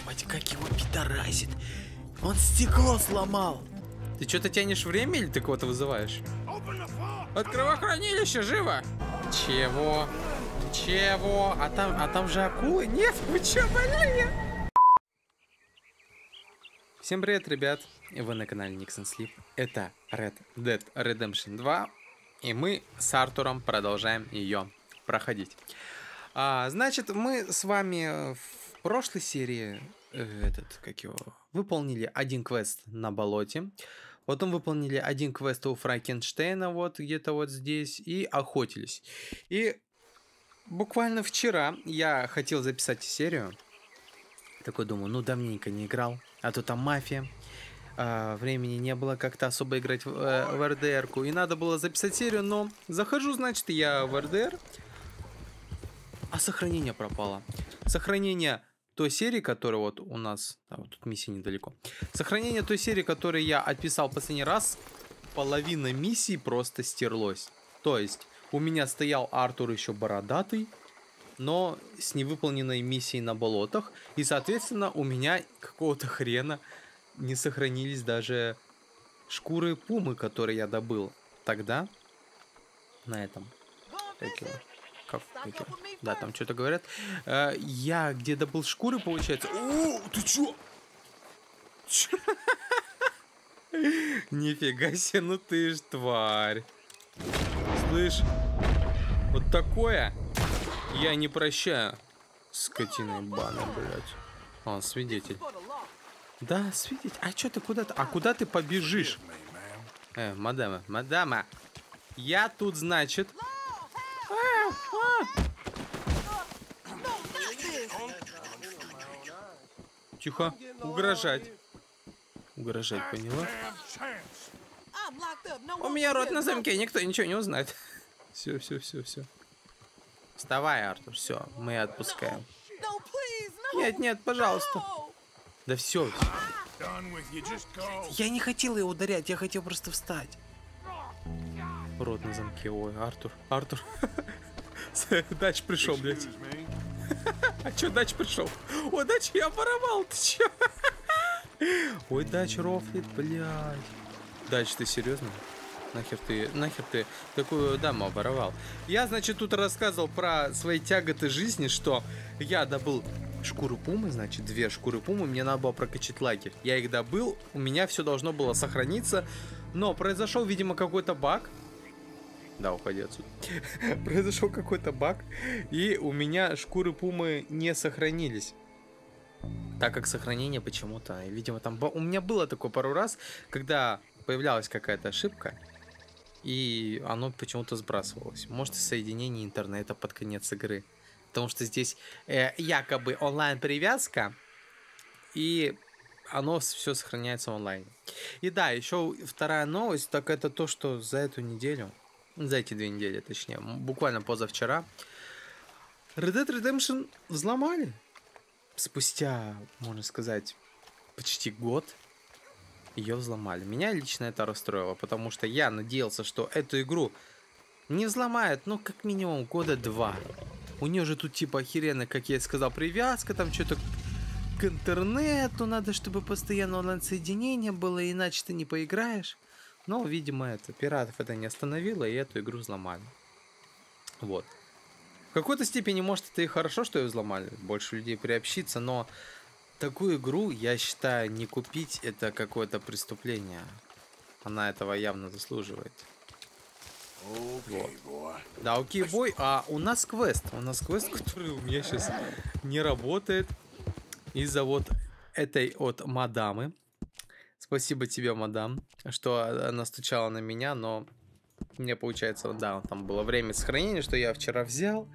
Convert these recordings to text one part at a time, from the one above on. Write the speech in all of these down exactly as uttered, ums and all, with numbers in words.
мать, как его пидорасит. Он стекло сломал. Ты что-то тянешь время или ты кого-то вызываешь? Открывай хранилище, живо! Чего? Чего? А там, а там же акулы? Нет, вы что, болели? Всем привет, ребят! Вы на канале Nix and Sleep. Это Red Dead Redemption два. И мы с Артуром продолжаем ее проходить. А, значит, мы с вами в прошлой серии э, этот, как его, выполнили один квест на болоте. Потом выполнили один квест у Франкенштейна, вот где-то вот здесь, и охотились. И буквально вчера я хотел записать серию. Такой думаю, ну давненько не играл, а то там мафия. А, времени не было как-то особо играть в, э, в эр дэ эр-ку. И надо было записать серию, но захожу, значит, я в эр дэ эр. А сохранение пропало. Сохранение той серии, которая вот у нас... А, вот тут миссия недалеко. Сохранение той серии, которую я отписал последний раз, половина миссии просто стерлось. То есть у меня стоял Артур еще бородатый, но с невыполненной миссией на болотах. И, соответственно, у меня какого-то хрена не сохранились даже шкуры пумы, которые я добыл тогда на этом. Как, как, да, там что-то говорят. Э, я где добыл шкуры, получается. О, ты чё? Чё? Нифига себе, ну ты ж тварь. Слышь, вот такое я не прощаю. Скотина ебаная, блядь. Он свидетель. Да, свидетель. А чё ты куда-то? А куда ты побежишь? Э, мадама, мадама. Я тут, значит... А, а. Тихо, угрожать. Угрожать, поняла? У меня рот на замке, никто ничего не узнает. Все, все, все, все. Вставай, Артур, все, мы отпускаем. Нет, нет, пожалуйста. Да все. Я не хотел его ударять, я хотел просто встать. Рот на замке, ой, Артур, Артур. Дач пришел, блядь. А чё Дач пришел? О, Дач, я воровал, ты чё? Ой, Дач рофлит, блядь. Дач, ты серьезно? Нахер ты, нахер ты такую даму оборовал? Я, значит, тут рассказывал про свои тяготы жизни, что я добыл шкуру пумы, значит, две шкуры пумы, мне надо было прокачать лагерь. Я их добыл, у меня все должно было сохраниться, но произошел, видимо, какой-то баг. Да, уходи отсюда. Произошел какой-то баг, и у меня шкуры пумы не сохранились. Так как сохранение почему-то, видимо, там... У меня было такое пару раз, когда появлялась какая-то ошибка, и оно почему-то сбрасывалось. Может, соединение интернета под конец игры. Потому что здесь э, якобы онлайн-привязка, и оно все сохраняется онлайн. И да, еще вторая новость, так это то, что за эту неделю... За эти две недели, точнее, буквально позавчера, Red Dead Redemption взломали. Спустя, можно сказать, почти год ее взломали. Меня лично это расстроило, потому что я надеялся, что эту игру не взломают, ну, как минимум, года два. У нее же тут, типа, охеренно, как я и сказал, привязка, там что-то к интернету, надо, чтобы постоянно онлайн-соединение было, иначе ты не поиграешь. Но, видимо, это пиратов это не остановило, и эту игру взломали. Вот. В какой-то степени, может, это и хорошо, что ее взломали. Больше людей приобщится, но такую игру, я считаю, не купить это какое-то преступление. Она этого явно заслуживает. Вот. Да, окей, бой. А у нас квест. У нас квест, который у меня сейчас не работает. Из-за вот этой вот мадамы. Спасибо тебе, мадам, что она стучала на меня, но мне получается, да, там было время сохранения, что я вчера взял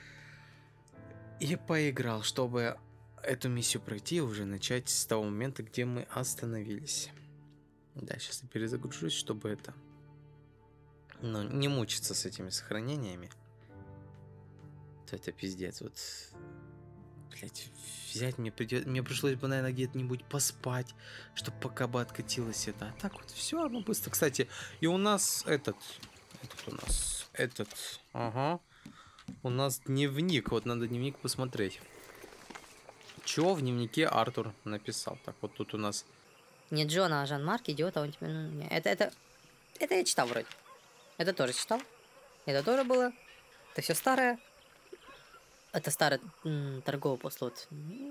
и поиграл, чтобы эту миссию пройти и уже начать с того момента, где мы остановились. Да, сейчас я перезагружусь, чтобы это, ну, не мучиться с этими сохранениями. То это пиздец, вот... Блять, взять мне придет, мне пришлось бы, наверное, где-нибудь поспать, чтобы пока бы откатилось это. А так вот все равно быстро. Кстати, и у нас этот, этот у нас, этот, ага, у нас дневник. Вот надо дневник посмотреть. Чё в дневнике Артур написал? Так, вот тут у нас... Не Джона, а Жан-Марк идет, а он тебе... Ну, не, это, это... Это я читал вроде. Это тоже читал. Это тоже было. Это все старое. Это старый м, торговый послот.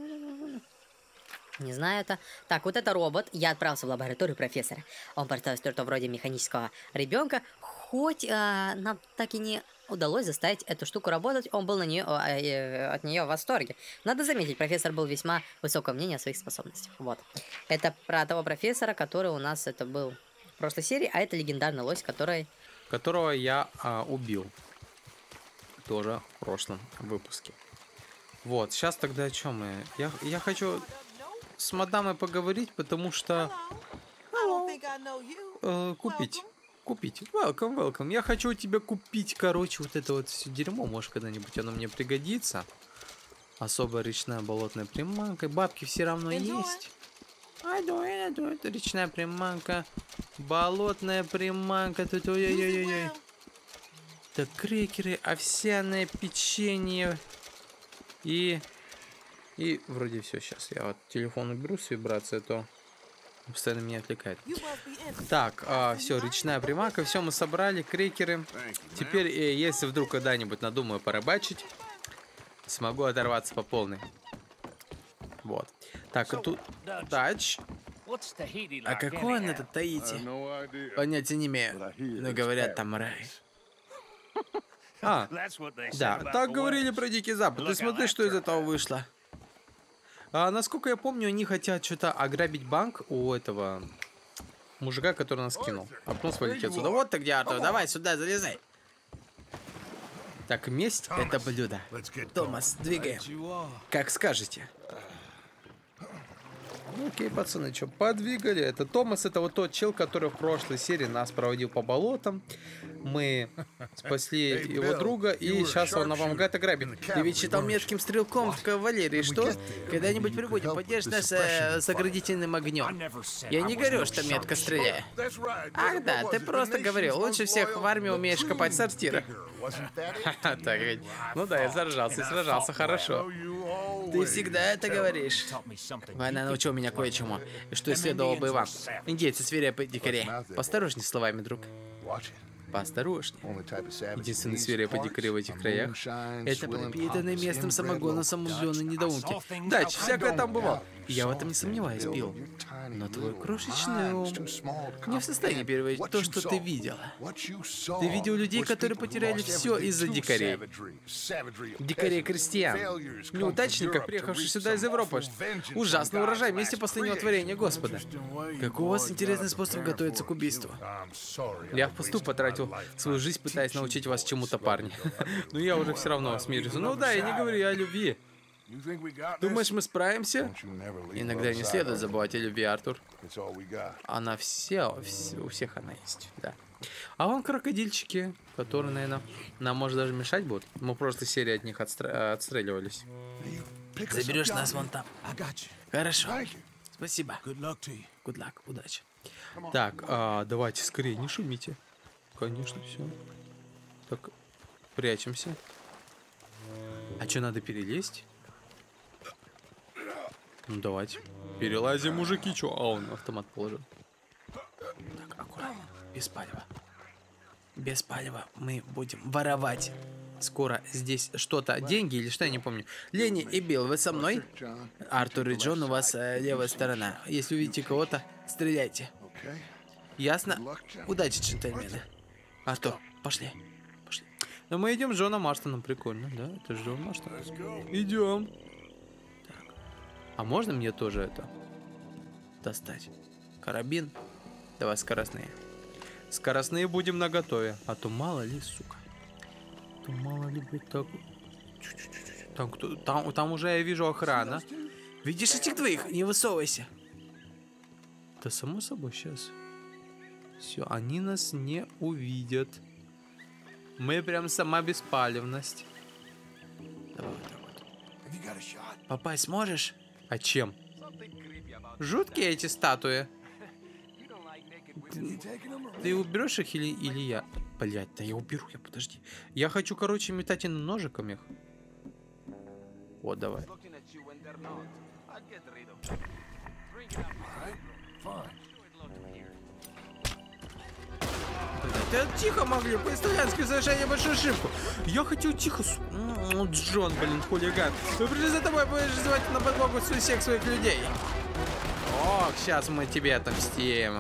Не знаю это. Так, вот это робот. Я отправился в лабораторию профессора. Он представил что-то вроде механического ребенка. Хоть а, нам так и не удалось заставить эту штуку работать, он был на нее, а, э, от нее в восторге. Надо заметить, профессор был весьма высокого мнения о своих способностях. Вот. Это про того профессора, который у нас это был в прошлой серии, а это легендарный лось, который... Которого я а, убил. Тоже в прошлом выпуске. Вот, сейчас тогда о чем мы? Я, я хочу с мадамой поговорить, потому что... Э, купить. Купить. Welcome, welcome. Я хочу у тебя купить, короче, вот это вот все дерьмо. Может, когда-нибудь оно мне пригодится. Особая речная болотная приманка. Бабки все равно есть. Айду, айду, это речная приманка. Болотная приманка. Тут ой-ой-ой-ой. Так, крекеры, овсяное печенье. И... И вроде все. Сейчас я вот телефон уберу с вибрацией, а то постоянно меня отвлекает. Так, а, все, речная приманка, все мы собрали, крекеры. Теперь, э, если вдруг когда-нибудь надумаю порыбачить, смогу оторваться по полной. Вот. Так, а тут... Тач. А какой он этот Таити? Понятия не имею. Но говорят, там рай. А, да, так говорили про Дикий Запад. Ты смотри, что из этого вышло. А, насколько я помню, они хотят что-то ограбить банк у этого мужика, который нас кинул. А потом свалить отсюда. Вот ты где, Артур, давай сюда, залезай. Так, месть — это блюдо. Томас, двигаем. Как скажете. Окей, пацаны, что, подвигали. Это Томас, это вот тот чел, который в прошлой серии нас проводил по болотам. Мы спасли его друга, и сейчас он нам помогает ограбить. Ты ведь считал метким стрелком в кавалерии, что? Когда-нибудь прибудем, поддержь нас э, с оградительным огнем. Я не говорю, что метко стреляю. Ах да, ты просто говорил, лучше всех в армии умеешь копать сортиры. Так ведь, ну да, я сражался и сражался хорошо. Ты всегда это говоришь. Война научила меня кое-чему, и что и следовало бы вам. Индейцы свирепые дикари. Поосторожней словами, друг. Поосторожней. Единственный свирепый дикарь в этих краях — это пропитанный местным самогоном самоубленные недоумки. Дач, всякое там бывало. Я в этом не сомневаюсь, Билл. Но твой крошечный ум не в состоянии переварить то, что ты видел. Ты видел людей, которые потеряли все из-за дикарей. Дикарей-крестьян. Неудачников, приехавших сюда из Европы. Ужасный урожай вместе последнего творения Господа. Какой у вас интересный способ готовиться к убийству. Я впустую потратил свою жизнь, пытаясь научить вас чему-то, парни. Но я уже все равно смирюсь. Ну да, я не говорю о любви. Думаешь, мы справимся? Иногда не следует забывать о любви, Артур. Она все, все, у всех она есть, да. А вон крокодильчики, которые, наверное, нам, может, даже мешать будут. Мы в прошлой серии от них отстр... отстреливались. Заберешь нас вон там. Хорошо. Спасибо. Good luck. Удачи. Так, а, давайте скорее, не шумите. Конечно, все. Так, прячемся. А что, надо перелезть? Ну, давайте. Перелазим, мужики, чё? А, он автомат положил. Так, аккуратно. Без палева. Без палева мы будем воровать. Скоро здесь что-то. Деньги или что, я не помню. Ленни и Билл, вы со мной? Артур и Джон, у вас э, левая сторона. Если увидите кого-то, стреляйте. Ясно? Удачи, джентльмены. Артур, пошли. Пошли. Но мы идем с Джоном Марстоном. Прикольно, да? Это же Джон Марстон. Идем. А можно мне тоже это достать? Карабин? Давай скоростные. Скоростные будем наготове. А то мало ли, сука. А то мало ли быть так. Там, кто... там, там уже я вижу охрана. Видишь этих двоих? Не высовывайся. Да само собой сейчас. Все, они нас не увидят. Мы прям сама беспалевность. Давай вот так вот. Попасть сможешь? А чем? Жуткие эти статуи. Ты, ты уберешь их или, или я? Блять, да я уберу, я подожди. Я хочу, короче, метать и ножиком их. Вот, давай. Да тихо могли, по-итальянски совершение большую ошибку. Я хотел тихо... Ну, Джон, блин, хулиган. Мы пришли за тобой, будешь звать на подмогу всех своих людей. Ох, сейчас мы тебе отомстим.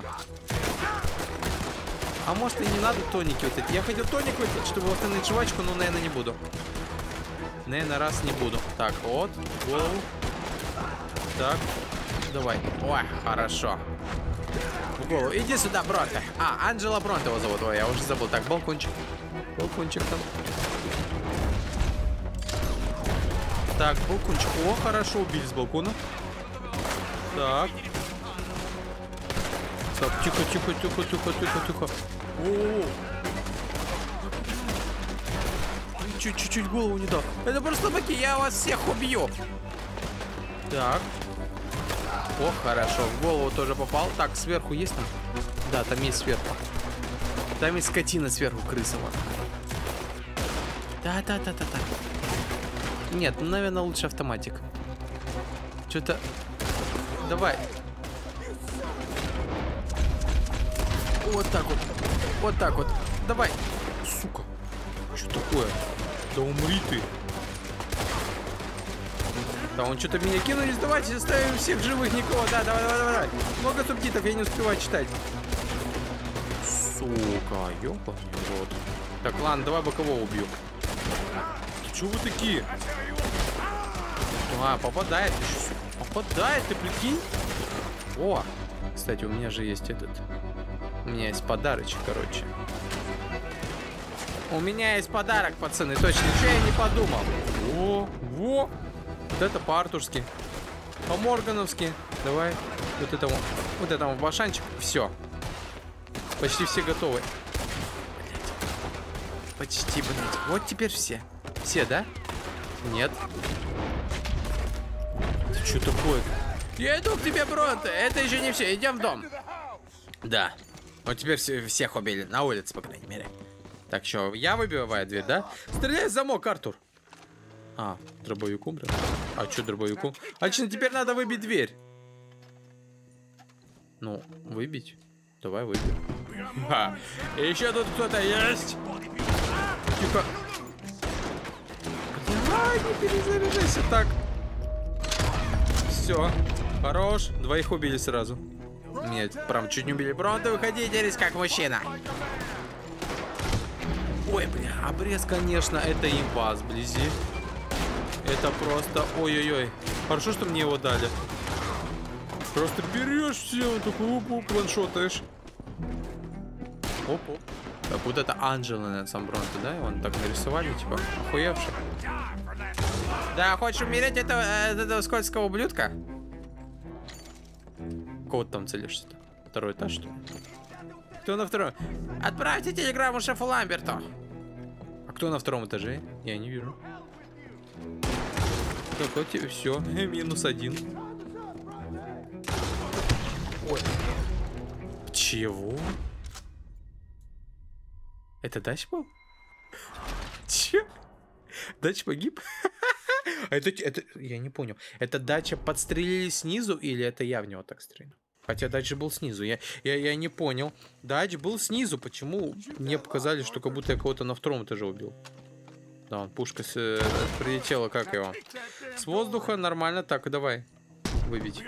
А может и не надо тоники вот эти. Я хотел тоник выпить, чтобы восстановить жвачку, но, наверное, не буду. Наверное, раз не буду. Так, вот, голову. Так, давай. Ой, хорошо. В голову. Иди сюда, Бронте. А, Анджело Бронте его зовут. Ой, я уже забыл. Так, балкончик. Балкончик там. Так, балкончик. О, хорошо, убили с балкона. Так. Так, тихо, тихо, тихо, тихо, тихо, тихо. О, чуть-чуть голову не дал. Это просто слабаки, я вас всех убью. Так. О, хорошо, в голову тоже попал. Так, сверху есть там? Да, там есть сверху. Там есть скотина сверху, крыса. Да-да-да-да-да. Нет, ну, наверное, лучше автоматик. Что-то... Давай. Вот так вот. Вот так вот. Давай. Сука. Что такое? Да умри ты. Да, он что-то меня кинулись. Давайте оставим всех живых, никого. Да, давай, давай, давай. Много субтитров, я не успеваю читать. Сука, ёбаный рот. Так, ладно, давай бокового убью. Чего вы такие? А, попадает еще. Попадает, ты прикинь? О, кстати, у меня же есть этот. У меня есть подарочек, короче. У меня есть подарок, пацаны. Точно, ничего я не подумал. Во, во. Вот это по-артурски. По-моргановски. Давай. Вот этому. Вот этому башанчик. Все. Почти все готовы. Блять. Почти, блять. Вот теперь все. Все, да? Нет. Ты что такое? Я иду к тебе, Бронте. Это еще не все. Идем в дом. Да. Вот теперь все, всех убили. На улице, по крайней мере. Так, что, я выбиваю дверь, да? Стреляй в замок, Артур. А, дробовиком, блин. А что дробовиком? А что, теперь надо выбить дверь. Ну, выбить. Давай выбьем. Ха. Еще тут кто-то есть. Тихо. Давай, не перезаряжайся так. Все. Хорош. Двоих убили сразу. Нет, прям чуть не убили. Бронте, выходи, дерись как мужчина. Ой, бля, обрез, конечно, это имба сблизи. Это просто... Ой-ой-ой. Хорошо, что мне его дали. Просто берешь все, такой оп-оп, ваншотаешь. Оп-оп. Так, вот это Анджело, наверное, сам Бронте, да? Его так нарисовали, типа, охуевший. Да, хочешь умереть этого, этого скользкого ублюдка? Кого ты там целишься-то? Второй этаж, что ли? Кто на втором? Отправьте телеграмму шефу Ламберту. А кто на втором этаже? Я не вижу. Так, вот тебе все. Минус один. Ой. Чего? Это дач был? Че? Дач погиб? это, это, я не понял. Это дача подстрелили снизу или это я в него так стрелял? Хотя дач был снизу. Я, я, я не понял. Дач был снизу. Почему мне показали, что как будто я кого-то на втором этаже убил? Да, пушка с, э, прилетела, как его? С воздуха нормально. Так, давай. Выбить.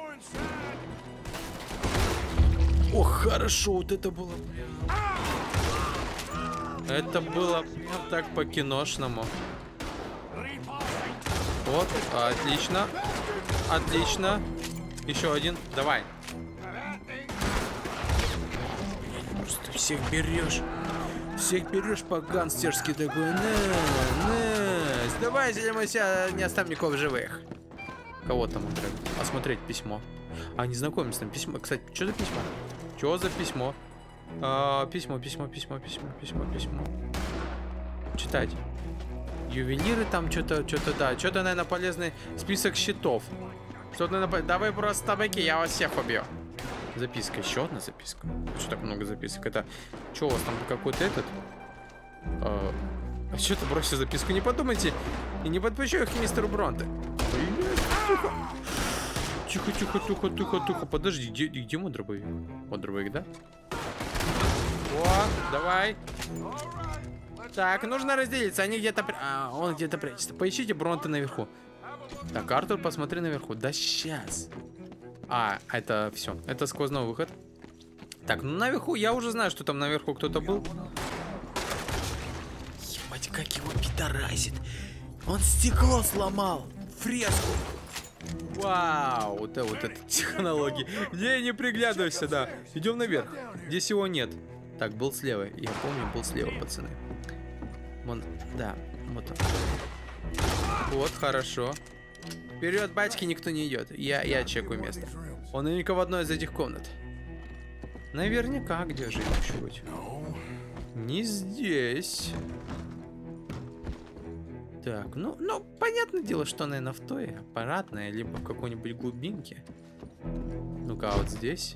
Ох, хорошо. Вот это было. Это было вот так по-киношному. Вот, отлично. Отлично. Еще один. Давай. Просто всех берешь. Всех берешь по-гангстерски такой. На, на. Сдавайся, или мы себя не оставим никого в живых. Кого там отправить? Осмотреть письмо. А, не знакомимся там. Письмо. Кстати, что за письмо? Что за письмо? А, письмо, письмо, письмо, письмо, письмо, письмо. Читать. Ювелиры там что-то, что-то, да. Что-то, наверное, полезный список счетов. Что-то, наверное, да вы просто табаки, я вас всех убью. Записка, еще одна записка. Что так много записок? Это, что у вас там какой-то этот? А, А что ты бросил записку? Не подумайте. И не подпущу их к мистеру Бронте. Тихо, тихо, тихо, тихо, тихо. Подожди, где, где мой дробовик? Вот дробовик, да? О, давай. Так, нужно разделиться. Они где-то... А, он где-то прячется. Поищите Бронте наверху. Так, Артур, посмотри наверху. Да сейчас. А, это все. Это сквозной выход. Так, ну наверху, я уже знаю, что там наверху кто-то был. Ебать, как его пидорасит. Он стекло сломал. Фреску. Вау, вот это вот это технологии. Не, не приглядывайся, да. Идем наверх. Здесь его нет. Так, был слева. Я помню, был слева, пацаны. Вон, да, вот он. Вот, хорошо. Вперед, батьки, никто не идет. Я, я чекаю место. Он наверняка в одной из этих комнат. Наверняка, где же еще быть? Не здесь. Так, ну, ну, понятное дело, что, наверное, в той аппаратной, либо в какой-нибудь глубинке. Ну-ка, а вот здесь.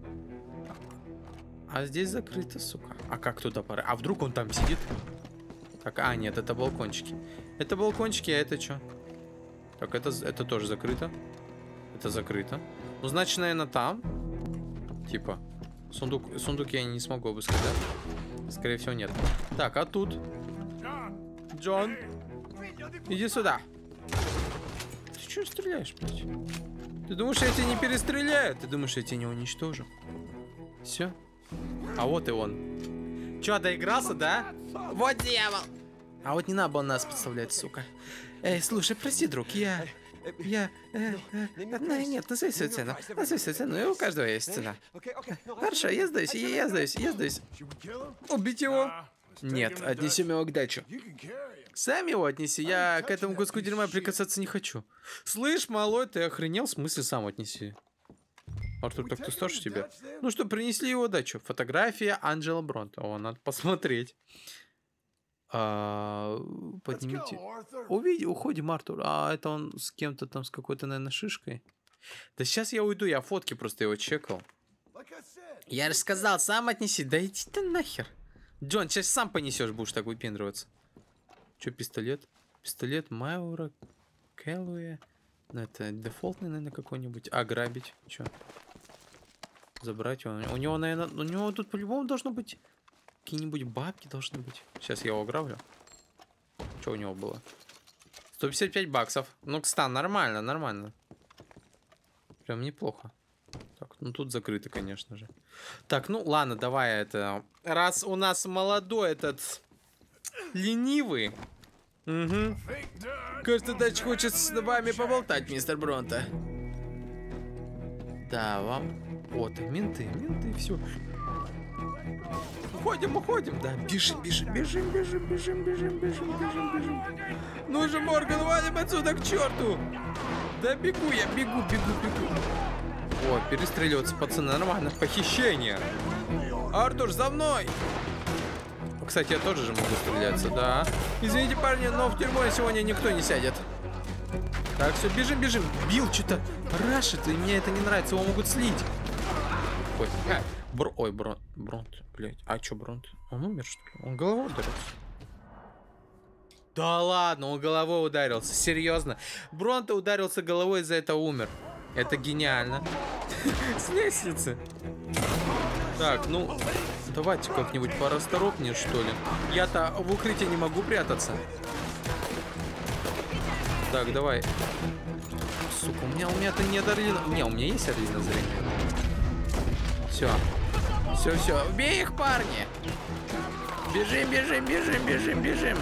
А здесь закрыто, сука. А как туда пора? А вдруг он там сидит? Так, а, нет, это балкончики. Это балкончики, а это что? Так, это, это тоже закрыто. Это закрыто. Ну, значит, наверное, там. Типа. Сундук, сундук я не смогу обыскать, да? Скорее всего, нет. Так, а тут? Джон. Иди сюда. Ты что стреляешь, блядь? Ты думаешь, я тебя не перестреляю? Ты думаешь, я тебя не уничтожу? Все. А вот и он. Че, доигрался, да? Вот дьявол. А вот не надо было нас подставлять, сука. Эй, слушай, прости, друг, я... Я... Э, э, ну, нет, назови свою цену. Назови свою цену, и у каждого есть цена. Хорошо, я сдаюсь, я, я сдаюсь, я сдаюсь. Убить его? Нет, отнесем его к дачу. Сам его отнеси, я к этому куску дерьма прикасаться не хочу. Слышь, малой, ты охренел? В смысле сам отнеси? Артур, так ты старше тебя? Ну что, принесли его дачу. Фотография Анджела Бронте. О, надо посмотреть. А, поднимите. Увидим, уходим, Артур. А это он с кем-то там, с какой-то, наверное, шишкой. Да сейчас я уйду, я фотки просто его чекал. Я же сказал, сам отнеси. Да иди ты нахер. Джон, сейчас сам понесешь, будешь так выпендриваться. Че, пистолет? Пистолет Майора Кэллоуэ. Ну, это дефолтный, наверное, какой-нибудь. А, грабить. Че? Забрать его. У него, наверное, у него тут по-любому должно быть... Какие-нибудь бабки должны быть. Сейчас я его ограблю. Что у него было? сто пятьдесят пять баксов. Ну, кстати, нормально, нормально. Прям неплохо. Так, ну тут закрыто, конечно же. Так, ну ладно, давай это... Раз у нас молодой этот... Ленивый. Угу. Кажется, дальше хочет с вами поболтать, мистер Бронте. Да, вам... Вот, менты, менты, все. Уходим, уходим, да. Бежим, бежим, бежим, бежим, бежим, бежим, бежим, бежим, бежим. Ну же, Морган, валим отсюда к черту. Да бегу я, бегу, бегу, бегу. О, перестреливаться, пацаны, нормально. Похищение. Артур, за мной. Кстати, я тоже же могу стреляться, да. Извините, парни, но в тюрьму сегодня никто не сядет. Так, все, бежим, бежим. Бил что-то рашит, и мне это не нравится, его могут слить. Ой, а, бро, ой, Брон, Бронт, блядь. А чё Бронт? Он умер, что ли? Он головой ударился. Да ладно, он головой ударился, серьезно. Бронт ударился головой, из-за этого умер. Это гениально. С лестницы. Так, ну, давайте как-нибудь порасторопнее, что ли. Я-то в укрытии не могу прятаться. Так, давай. Сука, у меня, у меня-то нет орлина. Не, у меня есть орлина зрение. Все. Все, все. Убей их, парни. Бежим, бежим, бежим, бежим, бежим.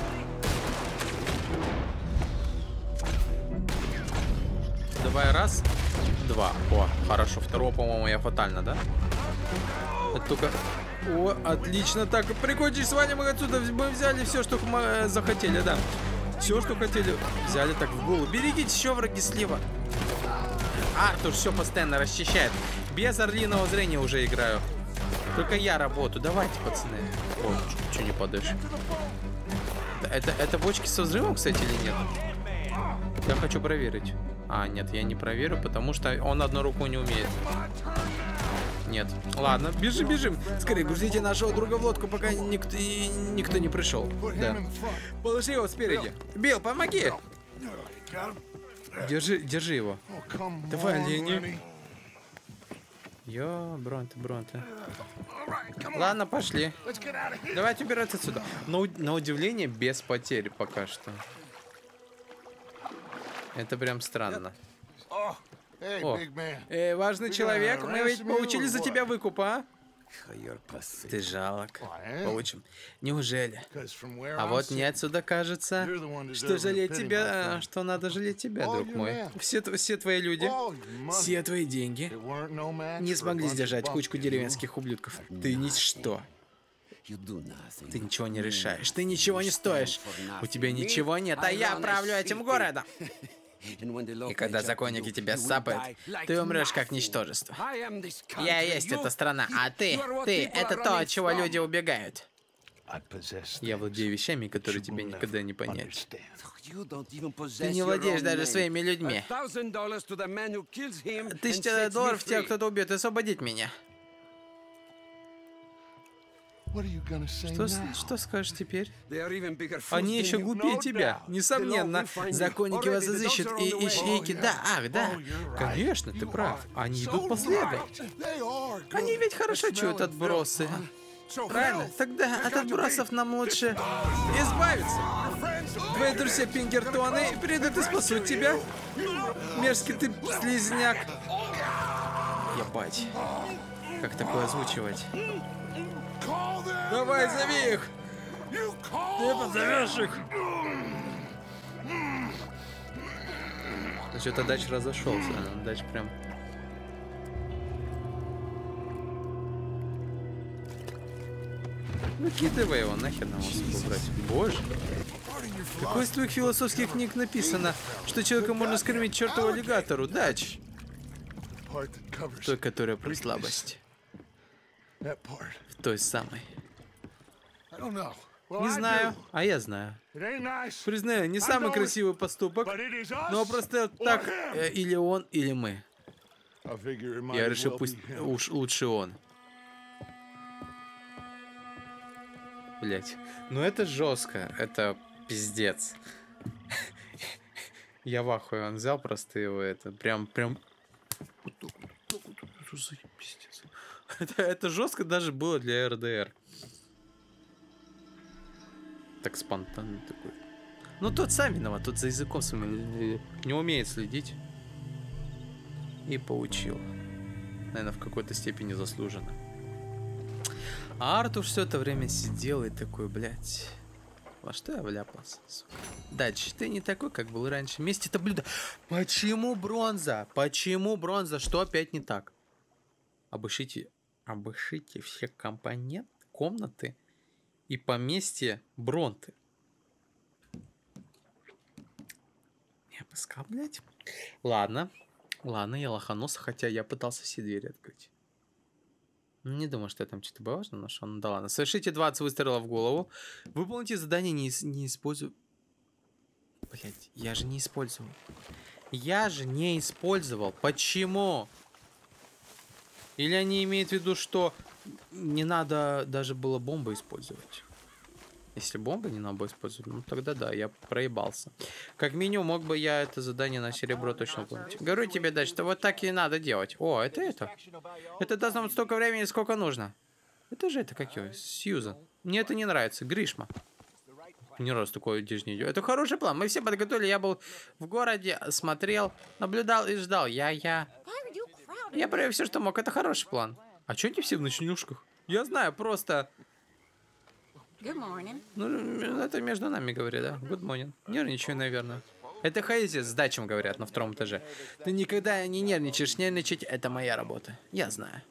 Давай, раз, два. О, хорошо. Второго, по-моему, я фатально, да? Это только... О, отлично. Так, прикончись, свалим их отсюда. Мы взяли все, что мы захотели, да. Все, что хотели, взяли так в голову. Берегитесь, еще враги слева. Артур все постоянно расчищает. Без орлиного зрения уже играю. Только я работаю. Давайте, пацаны. О, что не падаешь? Это, это бочки со взрывом, кстати, или нет? Я хочу проверить. А, нет, я не проверю, потому что он одной рукой не умеет. Нет. Ладно, бежим, бежим. Скорее, грузите нашего друга в лодку, пока никто, и никто не пришел. Да. Положи его спереди. Билл, помоги! Держи, держи его. Давай, Лени. Йо, Бронте, Бронте. Ладно, пошли. Давайте убираться отсюда. Но, на удивление, без потерь пока что. Это прям странно. О, э, важный человек, мы ведь получили за тебя выкуп, а? Ты жалок. Получим. Неужели? А вот мне отсюда кажется, что жалеть тебя, что надо жалеть тебя, друг мой. Все, все твои люди, все твои деньги не смогли сдержать кучку деревенских ублюдков. Ты ничто. Ты ничего не решаешь, ты ничего не стоишь. У тебя ничего нет, а я правлю этим городом. И когда законники тебя сапают, ты умрешь как ничтожество. Я и есть эта страна, а ты, ты, это то, от чего люди убегают. Я владею вещами, которые тебе никогда не понять. Ты не владеешь даже своими людьми. Тысяча долларов тех, кто убьет, освободить меня. Что, что скажешь теперь? Они еще глупее тебя, несомненно. Законники вас изыщут и ищейки. Да, ах, да. Конечно, ты прав. Они идут по следу. Они ведь хорошо чуют отбросы. Правильно? Тогда от отбросов нам лучше избавиться. Твои друзья Пингертоны придут и спасут тебя. Мерзкий ты слизняк. Ебать. Как такое озвучивать? Давай, зови их! Ты позовешь их! Что-то Дач разошелся. Дач прям... Выкидывай его, нахер нам его брать. Боже! Какой из твоих философских книг написано, что человека можно скормить чертову аллигатору, Дач? Той, которая про слабость. В той самой. Не знаю, а я знаю. Признаю, не самый красивый поступок, но просто так э, или он, или мы. Я решил, пусть уж лучше он. Блять, ну это жестко, это пиздец. Я в ахуе, он взял просто его, это прям, прям. Это, это жестко даже было для эр дэ эр. Так спонтанно такой. Ну тот сам виноват, тот за языком своим не умеет следить. И получил. Наверное, в какой-то степени заслуженно. А Артур все это время сидел и такой, блядь, во что я вляпался, сука? Дач, ты не такой, как был раньше. Вместе это блюдо. Почему бронза? Почему бронза? Что опять не так? Обыщите, обыщите все компоненты, комнаты и поместье Бронты. Не обыскал, блядь. Ладно. Ладно, я лоханулся, хотя я пытался все двери открыть. Не думаю, что я там что-то важное нашел. Ну да ладно. Совершите двадцать выстрелов в голову. Выполните задание, не, не используя... Блядь, я же не использовал. Я же не использовал. Почему? Или они имеют в виду, что не надо даже было бомбы использовать? Если бомбы не надо было использовать, ну тогда да, я проебался. Как минимум, мог бы я это задание на серебро точно выполнить. Говорю тебе, да, что вот так и надо делать. О, это это. Это даст нам столько времени, сколько нужно. Это же это как его? Сьюзан. Мне это не нравится. Гришма. Ни разу такое здесь не идет. Это хороший план. Мы все подготовили. Я был в городе, смотрел, наблюдал и ждал. Я, я... Я проявил все, что мог. Это хороший план. А чё они все в ночнушках? Я знаю, просто... Good morning. Ну, это между нами говорит, да? Good morning. Нервничаю, наверное. Это Хейзи с дачем говорят на втором этаже. Ты никогда не нервничаешь. Нервничать — это моя работа. Я знаю.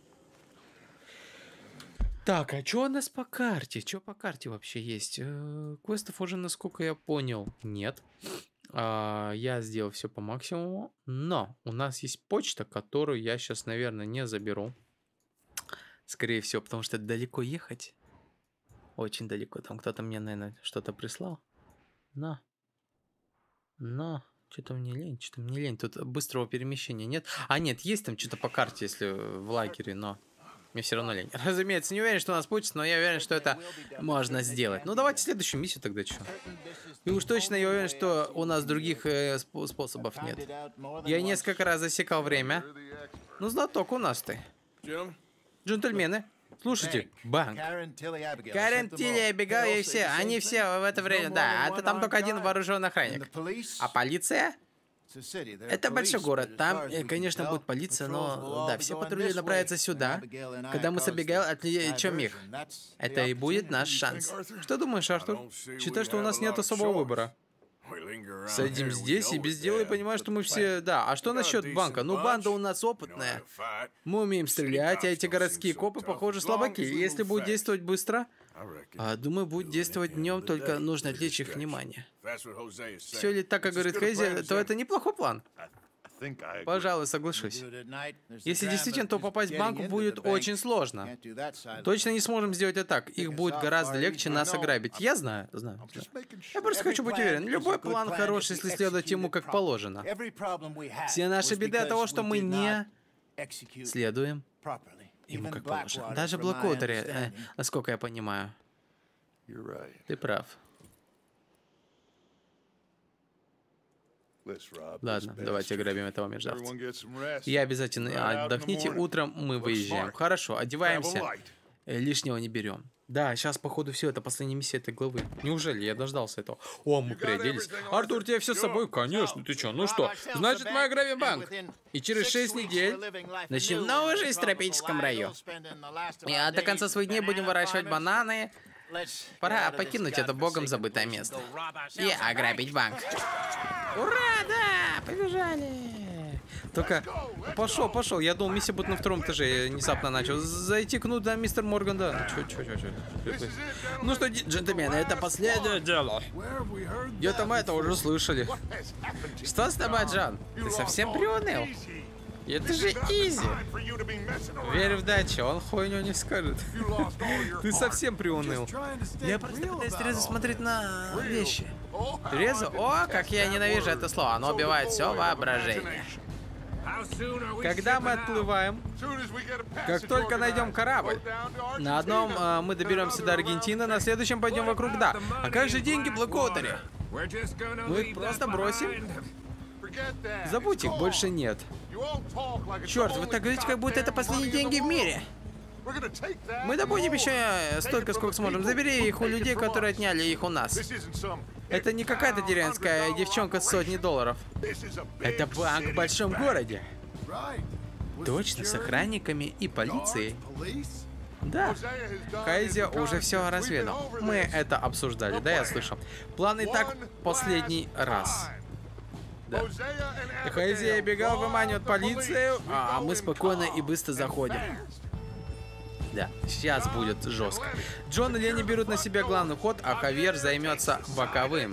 Так, а что у нас по карте? Что по карте вообще есть? Э-э, квестов уже, насколько я понял, нет. А, я сделал все по максимуму. Но у нас есть почта, которую я сейчас, наверное, не заберу. Скорее всего, потому что далеко ехать. Очень далеко. Там кто-то мне, наверное, что-то прислал. Но. Но. Что-то мне лень. Что-то мне лень. Тут быстрого перемещения нет. А, нет, есть там что-то по карте, если в лагере, но... Мне все равно лень. Разумеется, не уверен, что у нас получится, но я уверен, что это можно сделать. Ну, давайте следующую миссию тогда, что? И уж точно я уверен, что у нас других э, сп способов нет. Я несколько раз засекал время. Ну, знаток у нас ты. Джентльмены, слушайте, банк. Карен, Тилли, Абигейл и все, они все в это время, да, это там только один вооруженный охранник. А полиция? Это большой город, там, конечно, будет полиция, но, да, все патрули направятся сюда, когда мы с Абигейл отвлечем их. Это и будет наш шанс. Что думаешь, Артур? Считаю, что у нас нет особого выбора. Садим здесь и без дела, и понимаю, что мы все... Да, а что насчет банка? Ну, банда у нас опытная. Мы умеем стрелять, а эти городские копы, похоже, слабаки. Если будут действовать быстро... А, думаю, будет действовать днем, только нужно отвлечь их внимание. Все ли так, как говорит Хейзи, то это неплохой план. Пожалуй, соглашусь. Если действительно, то попасть в банк будет очень сложно. Точно не сможем сделать это так. Их будет гораздо легче нас ограбить. Я знаю, знаю. знаю. Я просто хочу быть уверен. Любой план хороший, если следовать ему как положено. Все наши беды от того, что мы не следуем ему как положено. Даже Блэквотере, э, насколько я понимаю. Ты прав. Ладно, давайте ограбим этого мерзавца. Я обязательно отдохните, утром мы выезжаем. Хорошо, одеваемся. Лишнего не берем. Да, сейчас, походу, все, это последняя миссия этой главы. Неужели? Я дождался этого. О, мы приоделись. Артур, у тебя все с собой? Конечно, ты что? Ну что? Значит, мы ограбим банк. И через шесть недель начнем новую жизнь в тропическом раю. И до конца своих дней будем выращивать бананы. Пора покинуть это богом забытое место. И ограбить банк. Ура, да! Побежали! Только пошел, пошел. Я думал, миссия будет на втором этаже. Я внезапно начал. Зайти кнут, да, мистер Морган, да. Чё, чё, чё, чё. Ну что, джентльмены, это последнее дело. Где-то мы это уже слышали. Что с тобой, Джон? Ты совсем приуныл? Это же изи. Верь в дачу, он хуйню не скажет. Ты совсем приуныл. Я просто пытаюсь трезво смотреть на вещи. Трезво? О, как я ненавижу это слово. Оно убивает все воображение. Когда мы отплываем, как только найдем корабль, на одном э, мы доберемся до Аргентины, на следующем пойдем вокруг, да. А как же деньги Блэквотере? Мы их просто бросим? Забудь, их больше нет. Черт, вы так говорите, как будто это последние деньги в мире. Мы добудем еще столько, сколько сможем. Забери их у людей, которые отняли их у нас. Это не какая-то деревенская девчонка с сотней долларов. Это банк в большом городе. Точно, с охранниками и полицией. Да, Хейзи уже все разведал. Мы это обсуждали, да, я слышал. План и так последний раз. Да. Хейзи бегал, выманивает полицию, а мы спокойно и быстро заходим. Да, сейчас будет жестко. Джон и Ленни берут на себя главный ход, а Хавьер займется боковым.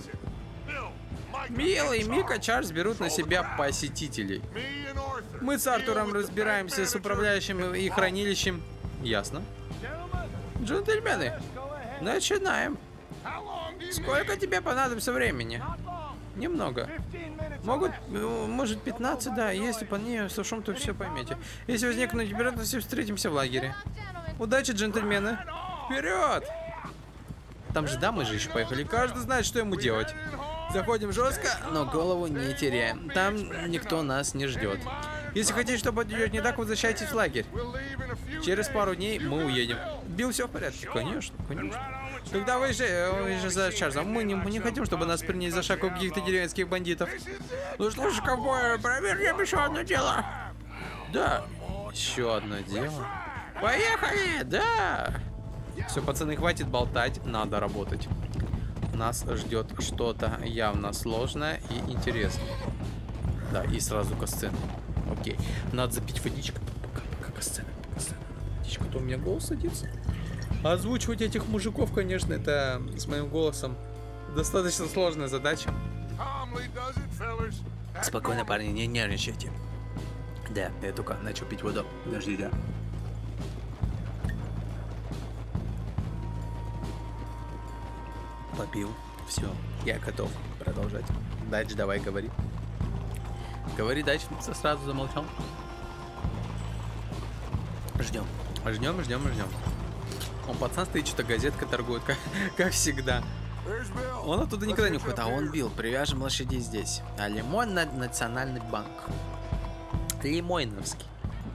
Билл и Мика Чарльз берут на себя посетителей. Мы с Артуром разбираемся с управляющим и хранилищем. Ясно. Джентльмены, начинаем. Сколько тебе понадобится времени? Немного. Могут, может, пятнадцать, да. Если по ней с ушом, то все поймете. Если возникнут неприятности, встретимся в лагере. Удачи, джентльмены. Вперед! Там же дамы же еще поехали. Каждый знает, что ему делать. Заходим жестко, но голову не теряем. Там никто нас не ждет. Если хотите, чтобы идет не так, возвращайтесь в лагерь. Через пару дней мы уедем. Билл, все в порядке? Конечно, конечно. Когда выезжай за Чарльзом, мы не, мы не хотим, чтобы нас приняли за шаг у каких-то деревенских бандитов. Ну слушай, ковбой, проверим еще одно дело. Да, еще одно дело. Поехали, да. Все, пацаны, хватит болтать, надо работать. Нас ждет что-то явно сложное и интересное. Да, и сразу касцена. Окей, надо запить водичка. Пока, пока касцена, касцена. Водичка, то у меня голос садится. Озвучивать этих мужиков, конечно, это с моим голосом достаточно сложная задача. Спокойно, парни, не нервничайте. Да, я только начал пить воду. Подожди, да. Попил. Все, я готов продолжать. Дальше давай, говори. Говори дальше, сразу замолчал. Ждем. Ждем, ждем, ждем. Он пацан стоит, что-то газетка торгует, как, как всегда. Он оттуда никогда не уходит. А он бил, привяжем лошадей здесь. А Лимон на национальный банк. Лимойновский.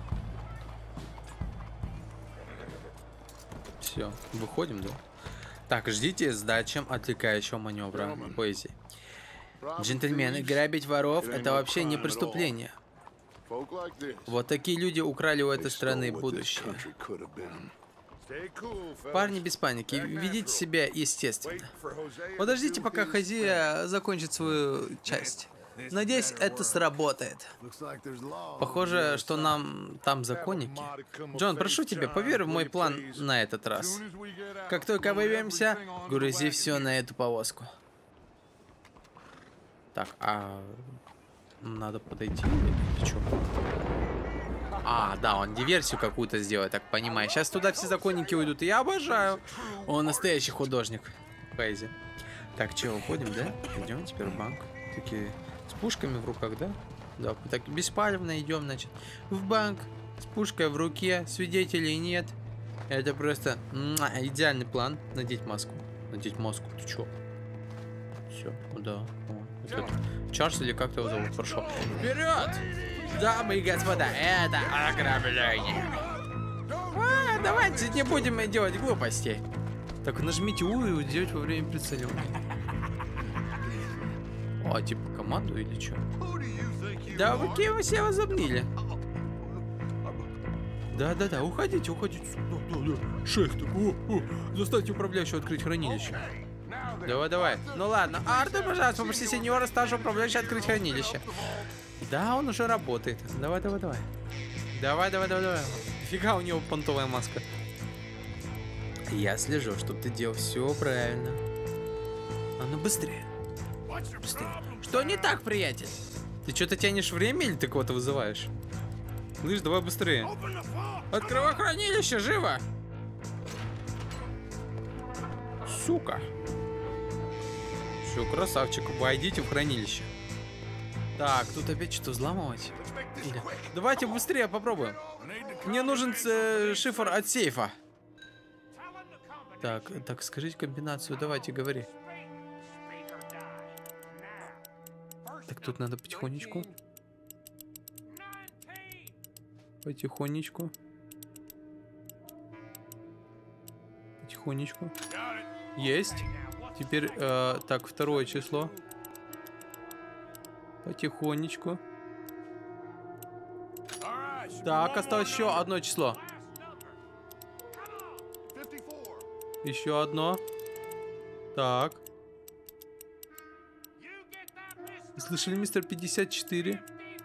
Все, выходим, да? Так, ждите сдачи отвлекающего маневра поэзии. Джентльмены, грабить воров — это вообще не преступление. Вот такие люди украли у этой страны будущее. Парни, без паники, ведите себя естественно. Подождите, пока Хозея закончит свою часть. Надеюсь, это сработает. Похоже, что нам там законники. Джон, прошу тебя, поверь в мой план на этот раз. Как только выберемся, грузи все на эту повозку. Так, а... Надо подойти или что? А, да, он диверсию какую-то сделает, так понимаю. Сейчас туда все законники уйдут, и я обожаю. Он настоящий художник. Поэзия. Так, что, уходим, да? Идем теперь в банк. Такие, с пушками в руках, да? Да, так беспалевно идем, значит, в банк. С пушкой в руке, свидетелей нет. Это просто идеальный план. Надеть маску. Надеть маску, ты чё? Все, да. О, вот Чарльз или как-то его зовут, прошел. Вперед! Дамы и господа, это ограбление. А, давайте не будем делать глупостей. Так, нажмите У и уделать во время прицеливания. А, типа команду или что? Да вы кем все возомнили? Да-да-да, уходите, уходите. Да, да, да. Шесть. О, о. Заставьте управляющего открыть хранилище. Давай, давай. Ну ладно. Артур, пожалуйста, попроси сеньора старшего управляющего открыть хранилище. Да, он уже работает. Давай, давай, давай. Давай, давай, давай, давай. Фига у него понтовая маска. Я слежу, чтобы ты делал все правильно. А ну быстрее. Быстрее. Что не так, приятель? Ты что-то тянешь время или ты кого-то вызываешь? Слышь, давай быстрее. Открывай хранилище, живо! Сука. Все, красавчик, войдите в хранилище. Так, тут опять что-то взламывать? Или... Давайте быстрее попробуем. Мне нужен э, шифр от сейфа. Так, так, скажите комбинацию, давайте, говори. Так, тут надо потихонечку. Потихонечку. Потихонечку. Есть. Теперь, э, так, второе число. Потихонечку. Так, осталось еще одно число. Еще одно. Так. Слышали, мистер пятьдесят четыре?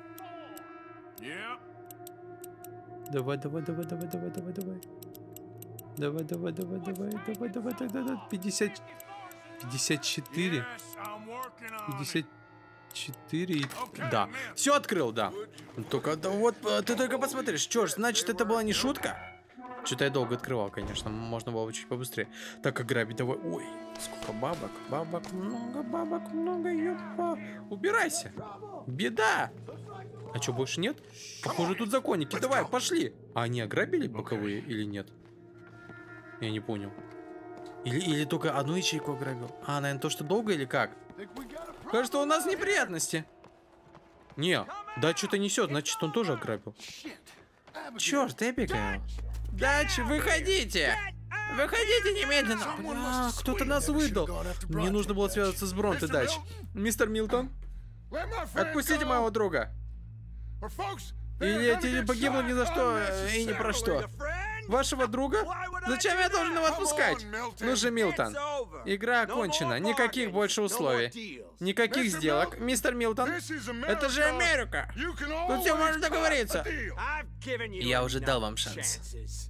Давай, давай, давай, давай, давай, давай, давай. Давай, давай, давай, давай, давай, давай, давай, давай. пятьдесят, пятьдесят четыре. пятьдесят четыре. Да. Все открыл, да. Только, да, вот, ты только посмотришь. Что ж, значит, это была не шутка? Что-то я долго открывал, конечно. Можно было чуть побыстрее. Так, ограбить давай. Ой, сколько бабок. Бабок много, бабок много, ёпа. Убирайся. Беда. А что, больше нет? Похоже, тут законники. Давай, пошли. А они ограбили боковые или нет? Я не понял. Или, или только одну ячейку ограбил? А, наверное, то, что долго или как? Кажется, у нас неприятности. Не, да, что-то несет. Значит, он тоже ограбил. Черт, Эбигейл. Дач, выходите! Выходите немедленно! Бля, кто-то нас выдал. Мне нужно было связаться с Бронте, Дач. Мистер Милтон, отпустите моего друга. Или я тебе погибну ни за что и ни про что. Вашего друга? Зачем я должен его отпускать? Ну же, Милтон. Игра окончена. Никаких больше условий. Никаких сделок. Мистер Милтон, это же Америка. Тут все можно договориться. Я уже дал вам шанс.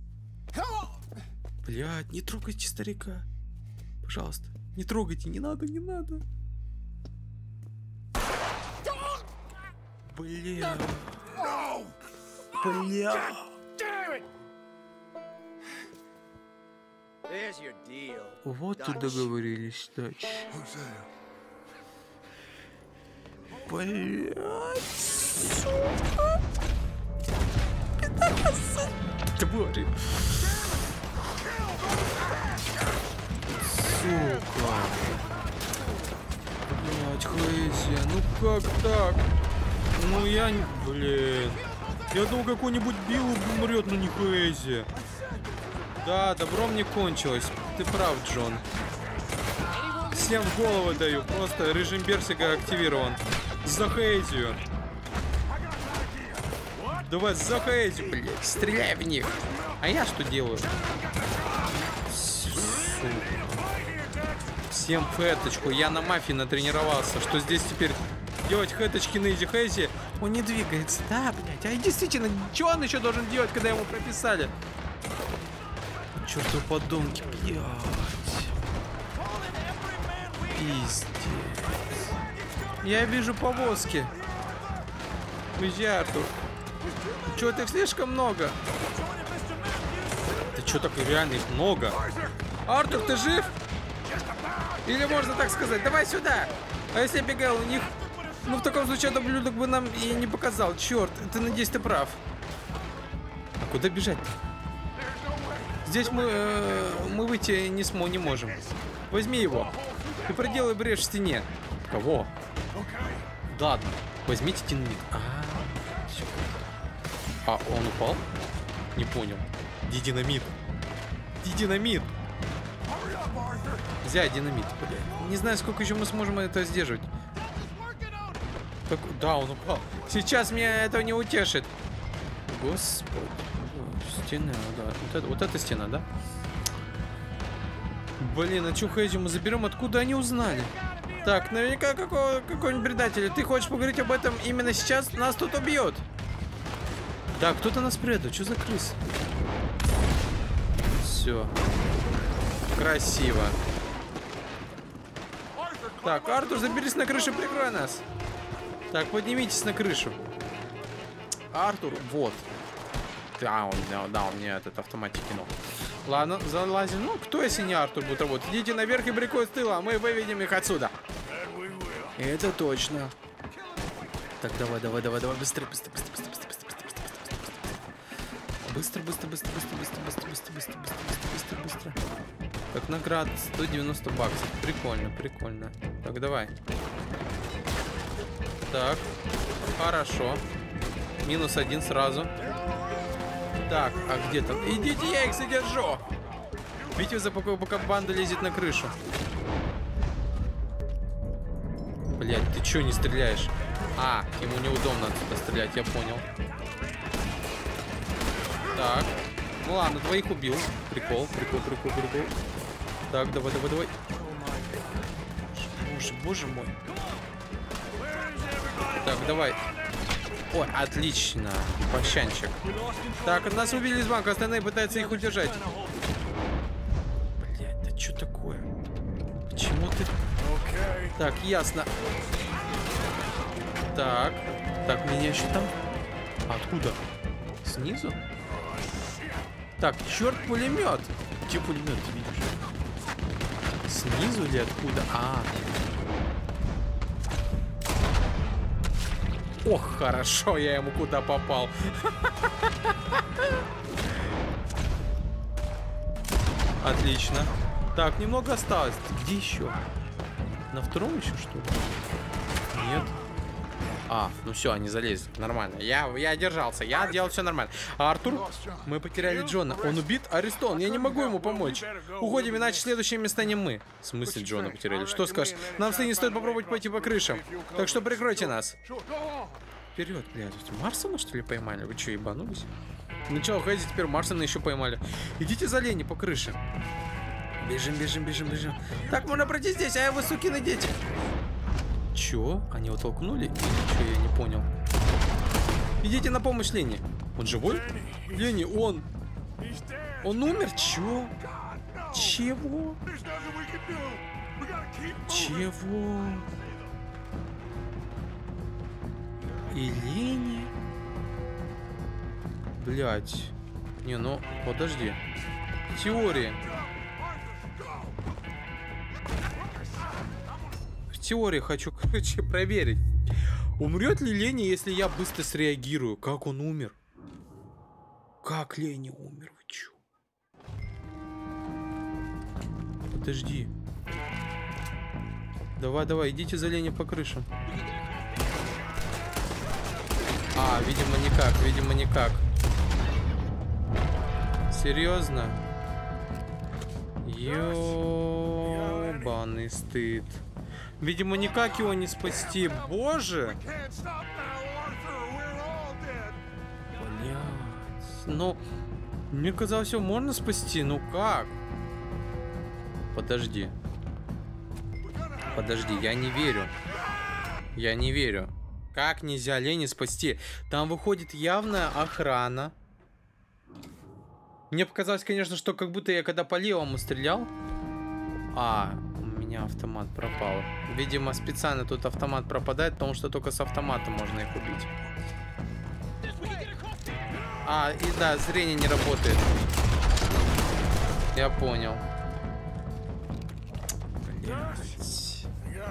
Блядь, не трогайте старика. Пожалуйста. Не трогайте, не надо, не надо. Бля. Бля. Вот тут договорились, Дач. Блядь, сука. Твари. как так? Ну я не... Блин. Я думал, какой-нибудь Билл умрет, но не Хейзи. Да, добром не кончилось. Ты прав, Джон. Всем в голову даю. Просто режим Берсика активирован. За Хейзи. Давай, за Хейзи, блядь. Стреляй в них. А я что делаю? Всем фэточку. Я на мафии натренировался. Что здесь теперь делать хэточки на Изи Хейзи? Он не двигается. Да, блядь. А действительно, что он еще должен делать, когда ему прописали? Чертовы подонки, блядь. Пиздец. Я вижу повозки. Уезжай, Артур. Чего ты слишком много? Ты что, так реально их много? Артур, ты жив? Или можно так сказать, давай сюда. А если я бегал у них? Ну, в таком случае этот ублюдок бы нам и не показал. Черт, ты, надеюсь, ты прав. А куда бежать-то? Здесь мы, э, мы выйти не, смо, не можем. Возьми его и проделай брешь в стене. Кого? Ладно, возьмите динамит. А, все. А, он упал? Не понял. Где динамит? Где динамит? Взять динамит, блядь. Не знаю, сколько еще мы сможем это сдерживать. Так, да, он упал. Сейчас меня это не утешит. Господи. Стена, да. Вот это, вот эта стена, да? Блин, а чё Хейзи мы заберем? Откуда они узнали? Так, наверняка какого, какой-нибудь предатель. Ты хочешь поговорить об этом именно сейчас? Нас тут убьет. Да, кто-то нас предал. Что за крыс? Все. Красиво. Так, Артур, заберись на крышу, прикрой нас. Так, поднимитесь на крышу. Артур, вот. Да, он, да, он мне этот автоматик кинул. Ладно, залазим. Ну, кто, если не Артур, будет работать? Идите наверх и прикрой с тыла, а мы выведем их отсюда. Это точно. Так, давай, давай, давай, давай, быстрее, быстрее, быстрее, быстрее, быстрее, быстрее, быстрее, быстрее, быстрее, быстрее, быстрее, быстрее, быстрее, быстрее, быстрее, быстрее. Как награда сто девяносто баксов. Прикольно, прикольно. Так, давай. Так, хорошо. Минус один сразу. Так, а где там? Идите, я их задержу. Видите, за пока, пока банда лезет на крышу. Блять, ты чё не стреляешь? А, ему неудобно отсюда стрелять, я понял. Так, ну ладно, двоих убил. Прикол, прикол, прикол, прикол. Так, давай, давай, давай. Боже, боже мой. Так, давай. Ой, отлично. Пощанчик. Так, нас убили из банка, остальные пытаются их удержать. Блять, да что такое? Почему ты... Так, ясно. Так. Так, меня еще там... Откуда? Снизу? Так, черт, пулемет. Где пулемет, ты видишь? Снизу или откуда? А. Ох, хорошо, я ему куда попал. Отлично. Так, немного осталось. Где еще? На втором еще что ли? Нет. А, ну все, они залезли. Нормально. Я, я держался. Я делал все нормально. А Артур? Мы потеряли Джона. Он убит? Арестован. Я не могу ему помочь. Уходим, иначе следующее место не мы. В смысле Джона потеряли? Что скажешь? Нам с ней не стоит попробовать пойти по крышам. Так что прикройте нас. Вперед, блядь. Марсона, что ли, поймали? Вы что, ебанулись? Сначала Хейзи, теперь Марсона еще поймали. Идите за Ленни по крыше. Бежим, бежим, бежим, бежим. Так, можно пройти здесь, а вы, сукины дети. Чё? Они его толкнули? Или чё, я не понял. Идите на помощь Ленни. Он живой? Ленни, он... Он умер? Чё? Чего? Чего? И Ленни? Блять. Не, ну, подожди. Теория. В теории хочу, короче, проверить. Умрет ли Ленни, если я быстро среагирую? Как он умер? Как Ленни умер? Вы чё? Подожди. Давай, давай, идите за Ленни по крышам. А, видимо, никак, видимо, никак. Серьезно? Ёбаный стыд. Видимо, никак его не спасти. Боже! Блядь. Ну, мне казалось, его можно спасти. Ну как? Подожди. Подожди, я не верю. Я не верю. Как нельзя Лени спасти? Там выходит явная охрана. Мне показалось, конечно, что как будто я когда по левому стрелял. А, у меня автомат пропал. Видимо, специально тут автомат пропадает, потому что только с автомата можно их убить. А, и да, зрение не работает. Я понял. Блять.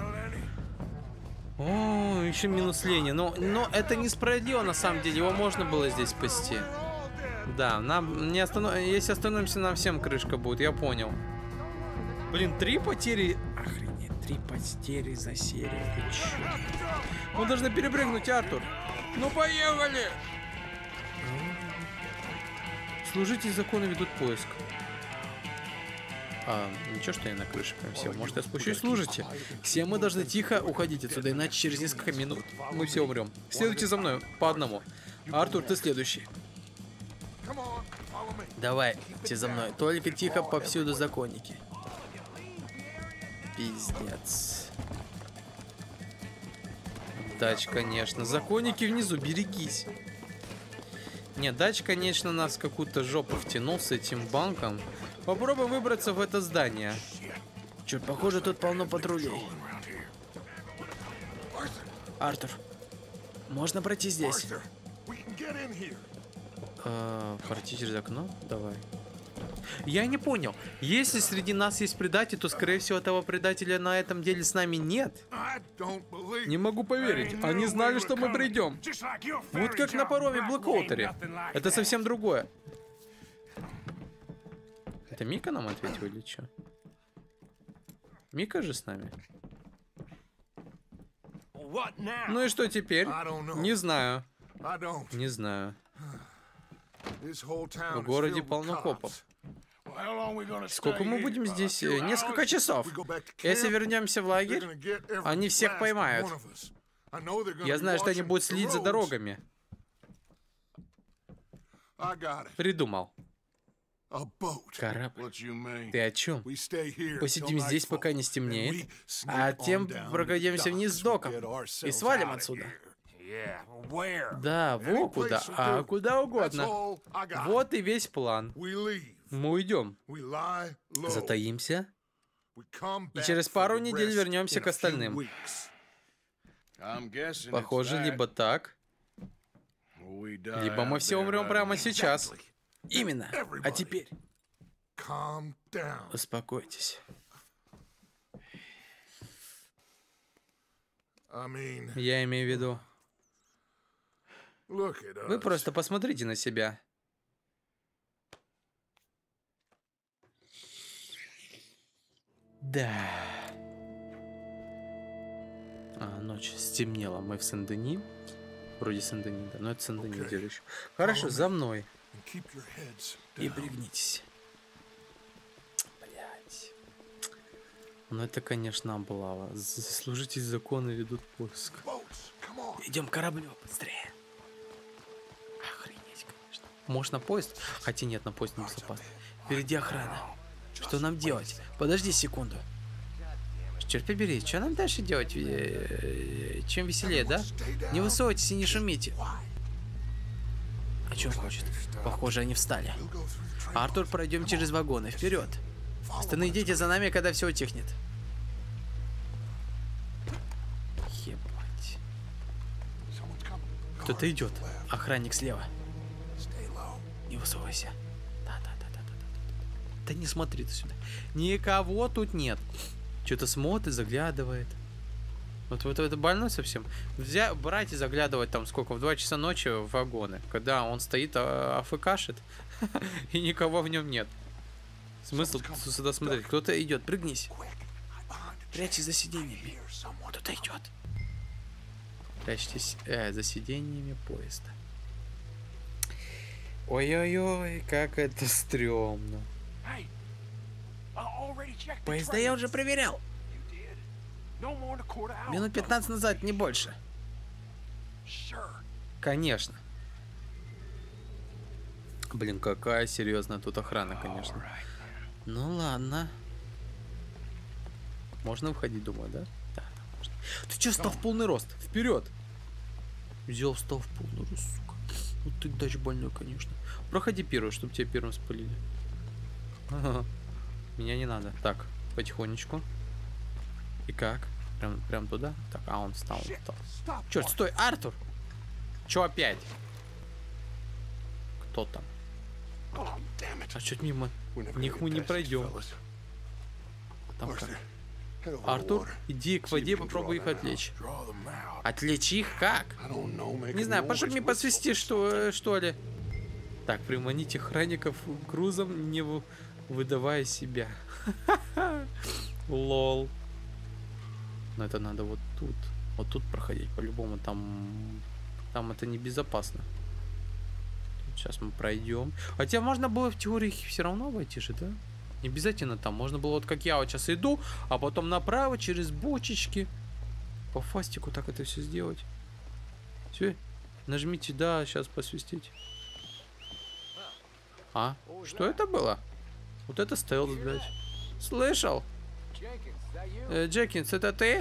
О, еще минус Лени. Но, но это несправедливо на самом деле. Его можно было здесь спасти. Да, нам не останов... если остановимся, нам всем крышка будет, я понял. Блин, три потери. Охренеть, три потери за серию. Ты чё? Мы должны перепрыгнуть, Артур. Ну поехали! Служители закона ведут поиск. А, ничего, что я на крыше прям все. Может, я спущусь? Служите. Все мы должны тихо уходить отсюда, иначе через несколько минут мы все умрем. Следуйте за мной, по одному. Артур, ты следующий. Давай, идти за мной. Только тихо, повсюду законники. Пиздец. Дач, конечно. Законники внизу, берегись. Нет, Дач, конечно, нас в какую-то жопу втянул с этим банком. Попробуй выбраться в это здание. Черт, похоже, тут полно патрулей. Артур, можно пройти здесь? А, пройти через окно? Давай. Я не понял. Если среди нас есть предатель, то, скорее всего, этого предателя на этом деле с нами нет. Не могу поверить. Они знали, что мы придем. Вот как на пароме в Блэкоутере. Это совсем другое. Это Мика нам ответил или что? Мика же с нами. Ну и что теперь? Не знаю. Не знаю. В городе полно копов. Сколько мы будем здесь? Несколько часов. Если вернемся в лагерь, они всех поймают. Я знаю, что они будут следить за дорогами. Придумал. Корабль. Ты о чем? Посидим здесь, пока не стемнеет, а тем прокатимся вниз с доком и свалим отсюда. Да, во куда, а куда угодно. Вот и весь план. Мы уйдем, затаимся, и через пару недель вернемся к остальным. Похоже, либо так, либо мы все умрем прямо сейчас. Именно. А теперь успокойтесь. Я имею в виду, вы просто посмотрите на себя. Да. А, ночь стемнела. Мы в Сен-Дени. Вроде Сен-Дени, да. Но это Сен-Дени где-то еще. Хорошо, за мной. И пригнитесь. Блять. Ну это, конечно, облава. Служители закона ведут поиск. Идем к кораблю, быстрее. Охренеть, конечно. Может на поезд? Хотя нет, на поезд небезопасно. Впереди охрана. Что нам делать? Подожди секунду. Черт побери, что нам дальше делать? Чем веселее, да? Не высовывайтесь и не шумите. А что он хочет? Похоже, они встали. Артур, пройдем через вагоны. Вперед. Остальные идите за нами, когда все утихнет. Ебать. Кто-то идет. Охранник слева. Не высовывайся. Да не смотри ты сюда. Никого тут нет. Что-то смотрит, заглядывает. Вот, вот это больной совсем. Взя, брать и заглядывать там сколько? В два часа ночи в вагоны. Когда он стоит, а, афкашит. И никого в нем нет. Смысл сюда смотреть. Кто-то идет. Прыгнись. Прячься за сиденьями. Кто-то идет. Прячьтесь э, за сиденьями поезда. Ой-ой-ой, как это стрёмно. Поезда я уже проверял. Минут пятнадцать назад, не больше. Конечно. Блин, какая серьезная тут охрана, конечно. Ну ладно. Можно выходить, думаю, да? Да, можно. Ты чё, стал в полный рост? Вперед! Взял, встал в полный рост, сука. Ну ты дач больной, конечно. Проходи первый, чтобы тебя первым спалили. Ага. Меня не надо. Так, потихонечку. И как? Прям, прям туда? Так, а он встал. встал. Черт, стой, Артур! Чё опять? Кто там? А чё-то мимо них мы не пройдем. Там как? Артур, иди к воде, попробуй их отвлечь. Отвлечь их как? Не знаю, пошли мне посвисти, что, что ли. Так, приманить охранников грузом, не выдавая себя. Лол. Но это надо вот тут. Вот тут проходить по-любому. Там, там это небезопасно. Сейчас мы пройдем. Хотя можно было в теории все равно войти же, да? Не обязательно там. Можно было вот как я вот сейчас иду, а потом направо через бочечки. По фастику так это все сделать. Все. Нажмите, да, сейчас посвистеть. А? Что это было? Вот это стелс, блядь. Слышал? Э, Джекинс, это ты?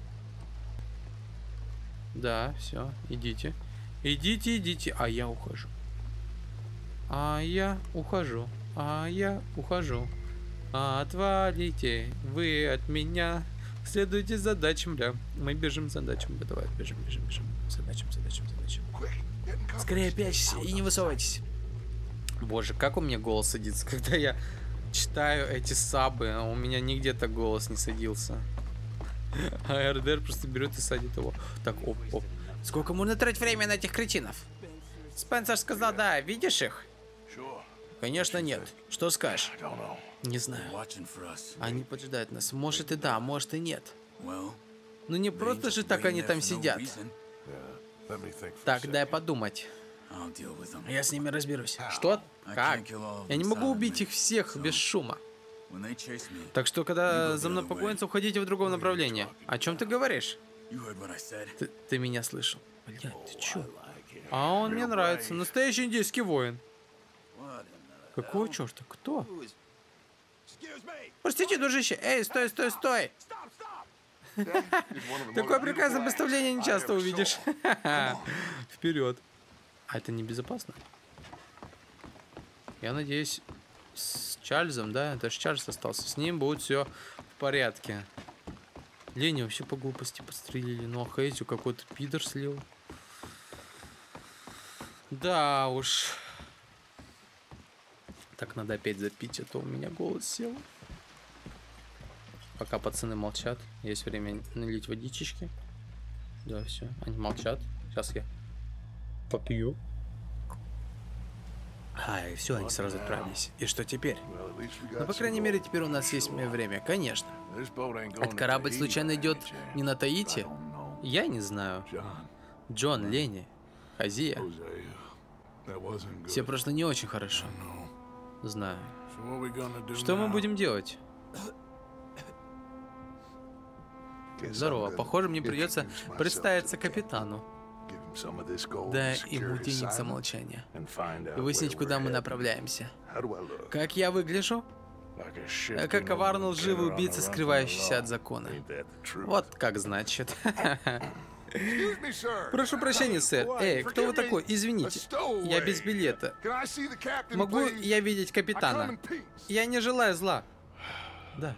Да, все, идите. Идите, идите. А я ухожу. А я ухожу. А я ухожу. Отвалите вы от меня. Следуйте задачам, бля. Мы бежим задачам. Давай, бежим, бежим, бежим. Задачам, задачам, задачам. Скорее прячьтесь и не высовывайтесь. Боже, как у меня голос садится, когда я читаю эти сабы. А у меня нигде так голос не садился. А эр дэ эр просто берет и садит его. Так, оп, оп. Сколько можно тратить время на этих кретинов? Спенсер сказал, да, видишь их? Конечно, нет. Что скажешь? Не знаю. Они поджидают нас. Может и да, может и нет. Ну не просто же так они там сидят. Так, дай подумать. Я с ними разберусь. Что? Как? Я не могу убить их всех без шума. Так что, когда за мной погонятся, уходите в другом направлении. О чем ты говоришь? Ты, ты меня слышал. Блядь, ты чё? А он мне нравится. Настоящий индийский воин. Какого черта? Кто? Простите, дружище. Эй, стой, стой, стой. Такое прекрасное представление не часто увидишь. Вперед. А это небезопасно? Я надеюсь, с Чарльзом, да? Это же Чарльз остался. С ним будет все в порядке. Ленни вообще по глупости подстрелили. Ну а Хейзю какой-то пидор слил. Да уж. Так, надо опять запить, а то у меня голос сел. Пока пацаны молчат. Есть время налить водичечки. Да, все. Они молчат. Сейчас я попью. А, и все, они сразу отправились. И что теперь? Ну, по крайней мере, теперь у нас есть время. Конечно. Этот корабль случайно идет не на Таити? Я не знаю. Джон, Ленни, Хозия. Все прошло не очень хорошо. Знаю. Что мы будем делать? Здорово. Похоже, мне придется представиться капитану. Дай ему денег за молчание. И выяснить, куда мы направляемся. Как я выгляжу? Как коварный лживый убийца, скрывающийся от закона. Вот как значит. Прошу прощения, сэр. Эй, кто вы такой? Извините. Я без билета. Могу я видеть капитана? Я не желаю зла. Да.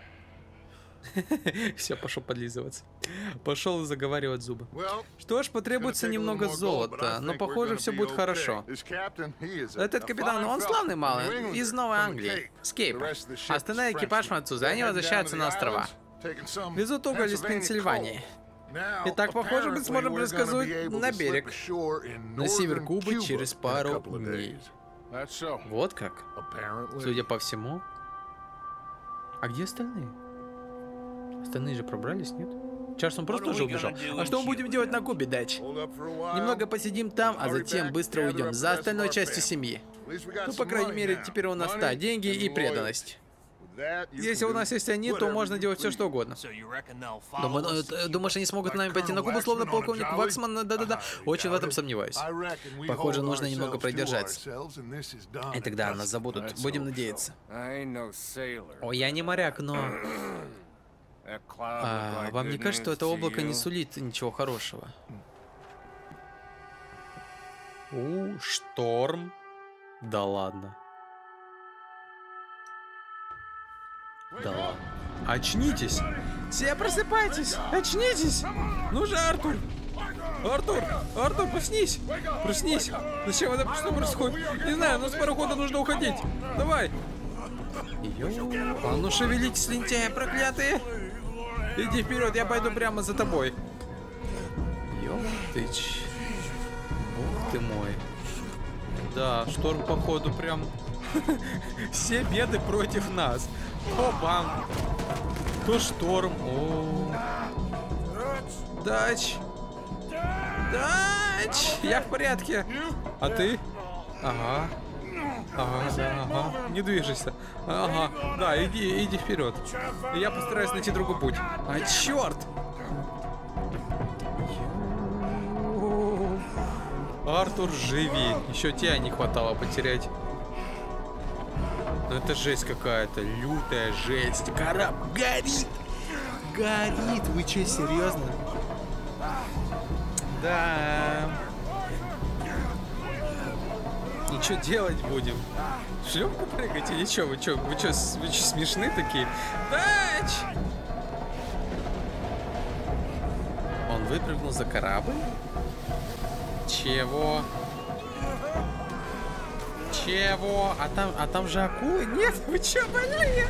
Все, пошел подлизываться. Пошел заговаривать зубы. Что ж, потребуется немного золота, но похоже, все будет хорошо. Этот капитан, он славный малый, из Новой Англии, с Кейпа. Остальной экипаж француза, они возвращаются на острова. Везут уголь из Пенсильвании. Итак, похоже, мы сможем проскользнуть на берег, на север Кубы через пару дней. Вот как? Судя по всему. А где остальные? Остальные же пробрались, нет? Чарльз, он просто уже убежал. А что мы будем делать на Кубе, Дач? Немного посидим там, а затем быстро уйдем за остальной частью семьи. Ну, по крайней мере, теперь у нас та, деньги и преданность. Если у нас есть они, то можно делать все, что угодно. Думаю, э, думаешь, они смогут нами пойти на Кубу, словно полковник Ваксман? Да-да-да. Очень в этом сомневаюсь. Похоже, нужно немного продержаться. И тогда нас забудут. Будем надеяться. О, я не моряк, но... А, вам не кажется, что это облако не сулит ничего хорошего? У, шторм. Да ладно. Да ладно. Очнитесь! Все просыпайтесь! Очнитесь! Ну же, Артур! Артур! Артур, проснись! Проснись! Зачем это? Что происходит? Не знаю, но с парохода нужно уходить. Давай! Йоу. А ну шевелитесь, лентяи проклятые! Иди вперед, я пойду прямо за тобой. Ёп ты ч... Бог ты мой. Да, шторм походу прям... Все беды против нас. То бам, то шторм. О, Дач, Дач, я в порядке. А ты? Ага, ага, да, ага. Не движешься. Ага, да, иди, иди вперед. Я постараюсь найти другой путь. А черт! Артур, живи. Еще тебя не хватало потерять. Ну это жесть какая-то, лютая жесть. Корабль горит! Горит! Вы что, серьезно? Да. И что делать будем? В шлюпку прыгать или что? Вы что, вы что, вы что, смешны такие? Дач! Он выпрыгнул за корабль? Чего? Чего? А там, а там же акулы? Нет, вы чё, больные?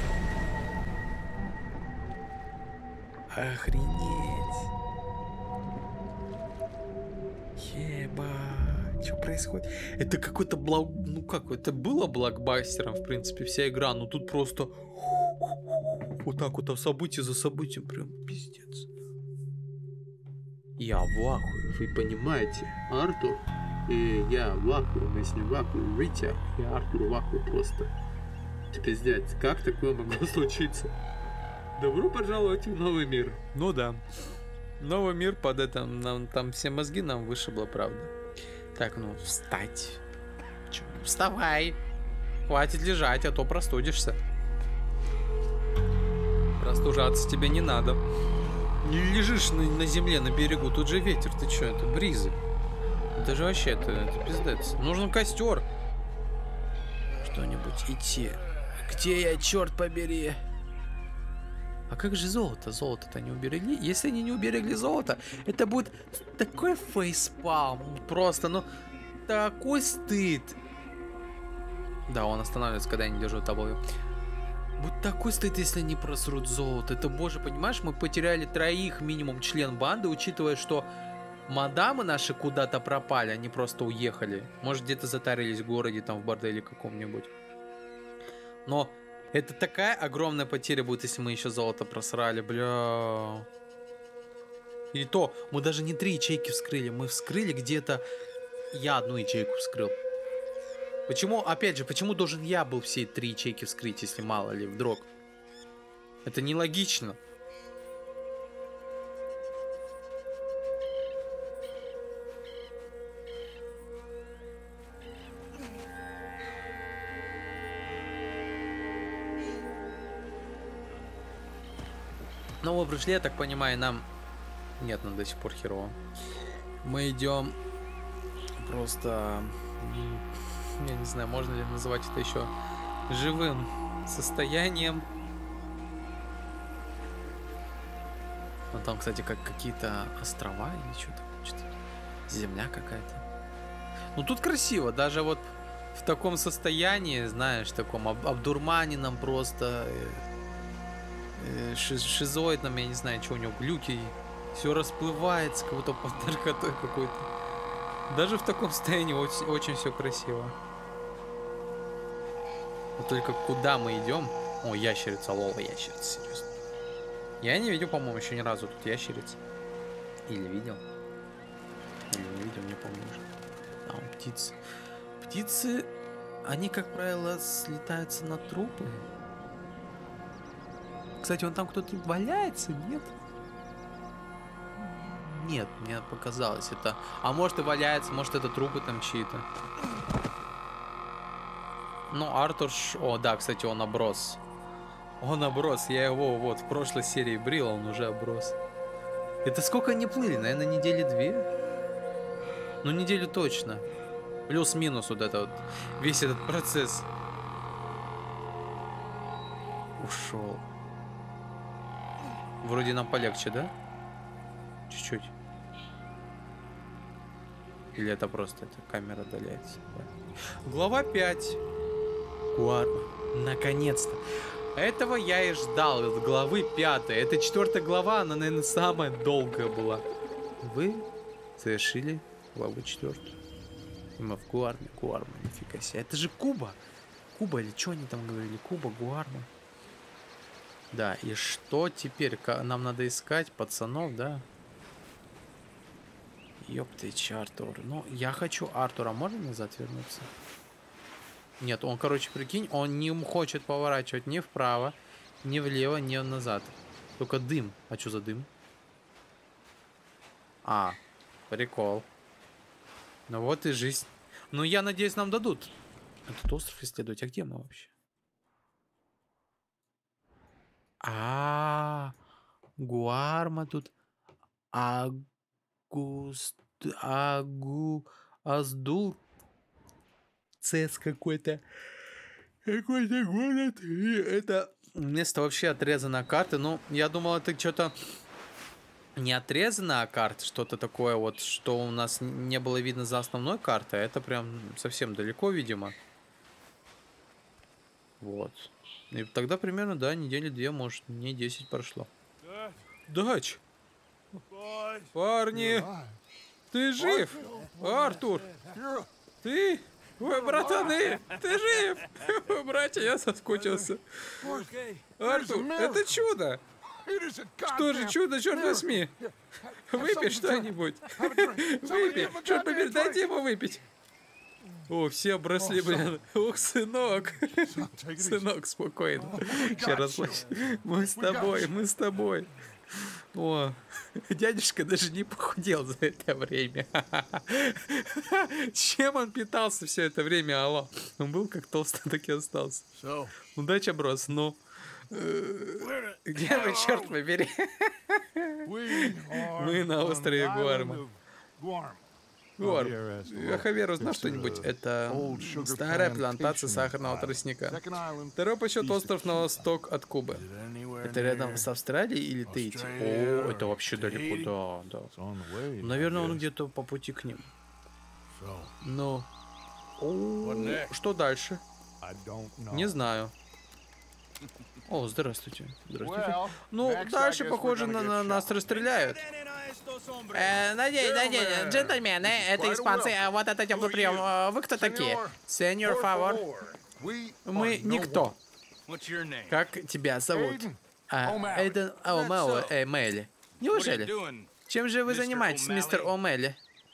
Охренеть. Ебать. Что происходит? Это какой-то блок... Ну как, это было блокбастером, в принципе, вся игра. Но тут просто... Вот так вот, а событие за событием. Прям пиздец. Я в ахуе, вы понимаете, Артур? И я в ахуе, мы с ним в ахуе, Витя и Артур в ахуе просто. Это пиздец, как такое могло случиться? Добро пожаловать в новый мир. Ну да, новый мир под это, нам, там все мозги нам вышибло, правда. Так, ну, встать. Чё? Вставай. Хватит лежать, а то простудишься. Простужаться тебе не надо. Не лежишь на, на земле, на берегу, тут же ветер, ты чё, это бризы. Это же вообще, это, это пиздец. Нужен костер. Что-нибудь идти. Где я, черт побери? А как же золото? Золото-то не уберегли? Если они не уберегли золото, это будет такой фейспалм. Просто, ну, такой стыд. Да, он останавливается, когда я не держу таблою. Вот такой стыд, если не просрут золото. Это, боже, понимаешь, мы потеряли троих минимум член банды, учитывая, что мадамы наши куда-то пропали, они просто уехали. Может, где-то затарились в городе, там, в борделе каком-нибудь. Но это такая огромная потеря будет, если мы еще золото просрали, бля. И то, мы даже не три ячейки вскрыли, мы вскрыли где-то... Я одну ячейку вскрыл. Почему, опять же, почему должен я был все три ячейки вскрыть, если мало ли, вдруг? Это нелогично. Ну, мы пришли, я так понимаю, нам... Нет, нам до сих пор херово. Мы идем просто... Я не знаю, можно ли называть это еще живым состоянием. Ну, там, кстати, как какие-то острова или что-то. Что-то. Земля какая-то. Ну, тут красиво. Даже вот в таком состоянии, знаешь, таком об обдурманенном просто... Шиз шизоидном, я не знаю, что у него, глюки. Все расплывается, как будто под наркотой какой-то. Даже в таком состоянии очень, очень все красиво. Вот только куда мы идем? О, ящерица, лола, ящерица, серьезно. Я не видел, по-моему, еще ни разу тут ящериц. Или видел? Или не видел, не помню уже. А, он птицы. Птицы, они, как правило, слетаются на трупы. Кстати, вон там кто-то валяется, нет? Нет, мне показалось это. А может и валяется, может это трупы там чьи-то. Ну, Артур... Ш... О, да, кстати, он оброс. Он оброс. Я его вот в прошлой серии брил, он уже оброс. Это сколько они плыли? Наверное, недели две? Ну, неделю точно. Плюс-минус вот это вот. Весь этот процесс. Ушел. Вроде нам полегче, да? Чуть-чуть. Или это просто эта камера отдаляется? Глава пять. Гуарма. Наконец-то. Этого я и ждал. От главы пятой. Это четвертая глава, она, наверное, самая долгая была. Вы завершили главу четвертую. И мы в Гуарме. Гуарма, нифига себе. Это же Куба. Куба или что они там говорили? Куба, Гуарма. Да, и что теперь? Нам надо искать пацанов, да? Ёптыч, Артур. Ну, я хочу Артура. Можно назад вернуться? Нет, он, короче, прикинь, он не хочет поворачивать ни вправо, ни влево, ни назад. Только дым. А что за дым? А, прикол. Ну вот и жизнь. Ну, я надеюсь, нам дадут этот остров исследовать. А где мы вообще? А, Гуарма тут. Агуст. Агу. Аздул. Цес какой-то. Какой-то город. И это место вообще отрезано от карты. Ну, я думал, это что-то не отрезано от карты. Что-то такое вот, что у нас не было видно за основной картой. А это прям совсем далеко, видимо. Вот. И тогда примерно, да, недели две, может, не десять прошло. Дач! Парни! Ты жив? Артур! Ты? Ой, братаны! Ты жив? Братья, я соскучился. Артур, это чудо! Что же чудо, черт возьми? Выпей что-нибудь. Выпей. Черт побери, дайте ему выпить. О, все обросли, блин. Ух, сынок. Сынок, спокойно. Сейчас расслабься. Мы с тобой, мы с тобой. О, дядюшка даже не похудел за это время. Чем он питался все это время, алло? Он был как толстый, так и остался. Удачи, брос, ну. Где вы, черт побери? Мы на острове Гуарма. Гуарм. Хавьер, узнал что-нибудь? Это старая плантация сахарного тростника. Второй по счету остров на восток от Кубы. Это рядом с Австралией или Таити? О, это вообще далеко, да, да. Наверное, он где-то по пути к ним. Ну, что дальше? Не знаю. О, здравствуйте. Здравствуйте. Ну, дальше, похоже, на, на нас расстреляют. Э, надеюсь, надеюсь, джентльмены, это испанцы, а вот это теплый прием. Вы кто такие? Сеньор Фавор. Мы никто. Как тебя зовут? А, Эйден О'Мелли. Неужели? Чем же вы занимаетесь, мистер О'Мелли?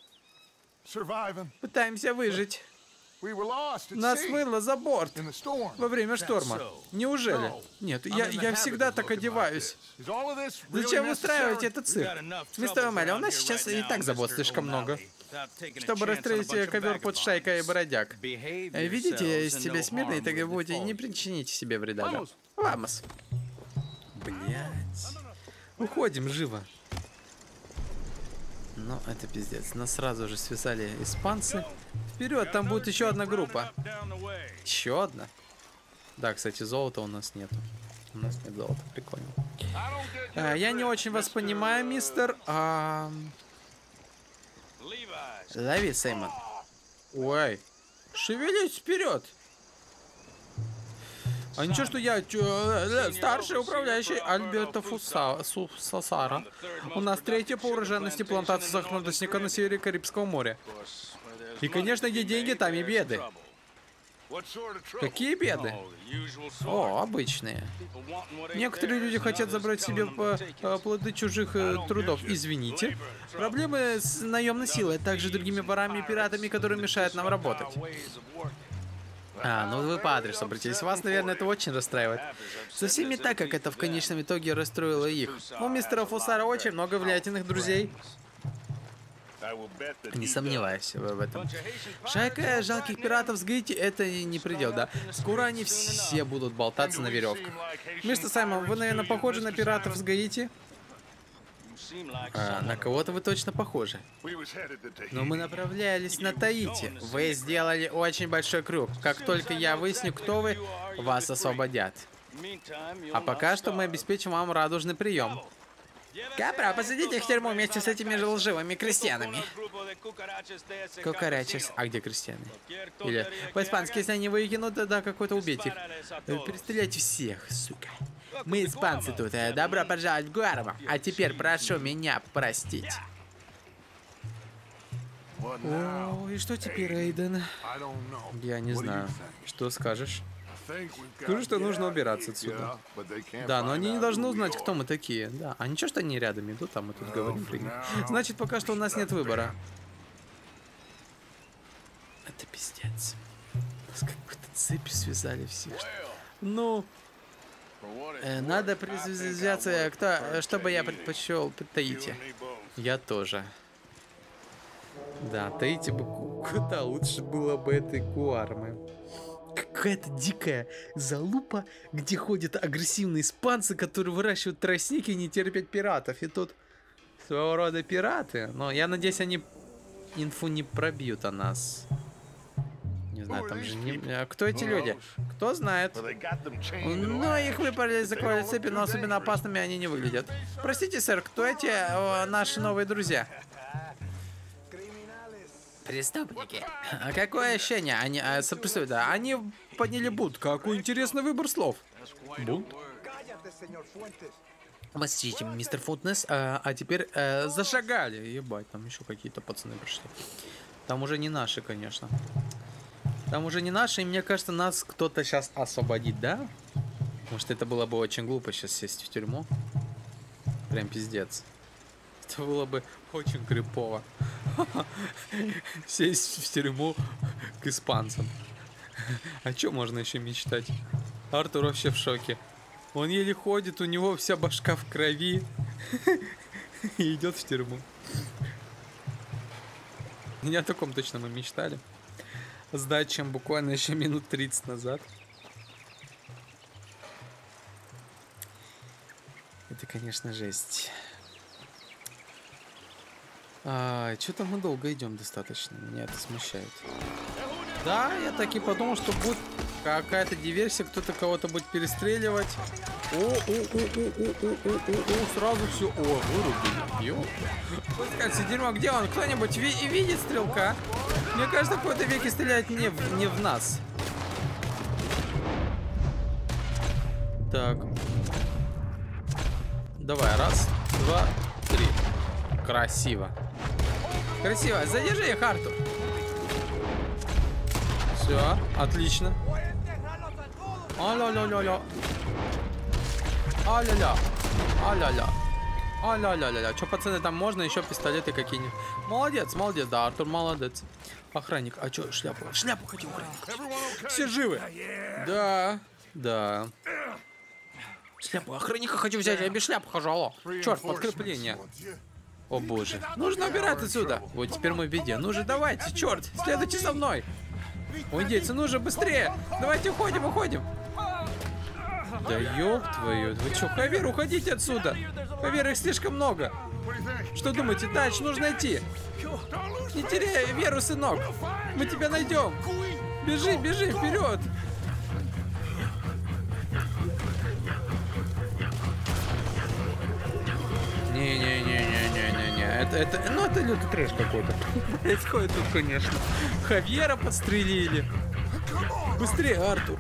Пытаемся выжить. Нас смыло за борт во время шторма. Неужели? Нет, я, я всегда так одеваюсь. Зачем вы устраиваете этот цирк? Мистер О'Мелли, у нас сейчас и так забот слишком много. Чтобы расстрелить ковер под шайкой бродяг. Видите из себя смирно, и так и будете, не причините себе вреда. Да? Вамос. Блять. Уходим живо. Ну, это пиздец. Нас сразу же связали испанцы. Вперед, там будет еще одна группа. Еще одна? Да, кстати, золота у нас нет. У нас нет золота, прикольно. А, я не очень вас понимаю, мистер. А... Лови, Сеймон. Ой, шевелись вперед. А ничего, что я чё, старший управляющий Альберто Фуса, Су, Сасара. У нас третья по урожайности плантация сахарного тростника на севере Карибского моря. И, конечно, где деньги, там и беды. Какие беды? О, обычные. Некоторые люди хотят забрать себе по, по плоды чужих э, трудов. Извините. Проблемы с наемной силой, а также другими ворами и пиратами, которые мешают нам работать. А, ну вы по адресу обратились. Вас, наверное, это очень расстраивает. Совсем не так, как это в конечном итоге расстроило их. У мистера Фусара очень много влиятельных друзей. Не сомневаюсь в этом. Шайка жалких пиратов с Гаити — это не предел, да? Скоро они все будут болтаться на веревках. Мистер Саймон, вы, наверное, похожи на пиратов с Гаити? А, на кого-то вы точно похожи. Но мы направлялись на Таити. Вы сделали очень большой круг. Как только я выясню, кто вы, вас освободят. А пока что мы обеспечим вам радужный прием. Капра, посадите их в тюрьму вместе с этими же лживыми крестьянами. Кукарачес. А где крестьяне? Или по-испански, если они выкинут, да, какой-то убить их. Перестреляйте всех, сука. Мы испанцы тут. Добро пожаловать в Гуарма. А теперь прошу меня простить. О, и что теперь, Эйден? Я не знаю. Что скажешь? Скажу, что нужно убираться отсюда. Да, но они не должны узнать, кто мы такие. Да, а ничего, что они рядом идут, а мы тут говорим. Значит, пока что у нас нет выбора. Это пиздец. Нас какой-то цепью связали всех. Ну, э, надо призвязаться, кто, чтобы я предпочел Таити. Я тоже. Да, Таити бы куда лучше было бы этой Гуармы. Какая-то дикая залупа, где ходят агрессивные испанцы, которые выращивают тростники и не терпят пиратов. И тут своего рода пираты. Но я надеюсь, они инфу не пробьют о нас. Не знаю, там же не... Кто эти люди? Кто знает? Ну, их выпали, заковали цепи, но особенно опасными они не выглядят. Простите, сэр, кто эти о, наши новые друзья? Преступники. А какое ощущение? Они, а, представь, да, они подняли бунт. Какой интересный выбор слов. Бунт? Простите, мистер Футнес, а, а теперь а, зашагали. Ебать, там еще какие-то пацаны пришли. Там уже не наши, конечно. Там уже не наши, и мне кажется, нас кто-то сейчас освободит, да? Может, это было бы очень глупо сейчас сесть в тюрьму. Прям пиздец. Это было бы очень крипово. Сесть в тюрьму к испанцам. О чем можно еще мечтать? Артур вообще в шоке. Он еле ходит, у него вся башка в крови. И идет в тюрьму. Не о таком точно мы мечтали. Сдать, чем буквально еще минут тридцать назад. Это, конечно, жесть. А, что-то мы долго идем достаточно. Меня это смущает. Да, я так и подумал, что будет какая-то диверсия, кто-то кого-то будет перестреливать. О, о, о, о, о, о, о, о, сразу все. О, вырубили. Ё. Пускайте, дерьмо, где он? Кто-нибудь ви видит стрелка? Мне кажется, в какой-то веке стреляет не в, не в нас. Так. Давай, раз, два, три. Красиво. Красиво. Задержи их, Артур. Все, отлично. А-ля-ля-ля-ля. А-ля-ля. А-ля-ля. А-ля-ля-ля-ля. Че, пацаны, там можно еще пистолеты какие-нибудь? Молодец, молодец, да, Артур молодец. Охранник, а че, шляпу? Шляпу хотел охранник. Все живы? Да, да. Шляпу охранника хочу взять, я без шляпы хожу, алло. Черт, подкрепление. О боже. Нужно убирать отсюда. Вот теперь мы в беде. Ну же, давайте, черт, следуйте за мной. Ой, дети, ну же, быстрее. Давайте уходим, уходим. Да ёб твою. Вы что, Хавер, уходите отсюда. Хавер, их слишком много. Что думаете, дальше нужно идти? Не теряй веру, сынок. Мы тебя найдем. Бежи, бежи, вперед. Не-не-не-не-не-не-не. Это, это, ну это лютый трэш какой-то. Происходит тут, конечно. Хавьера подстрелили. Быстрее, Артур.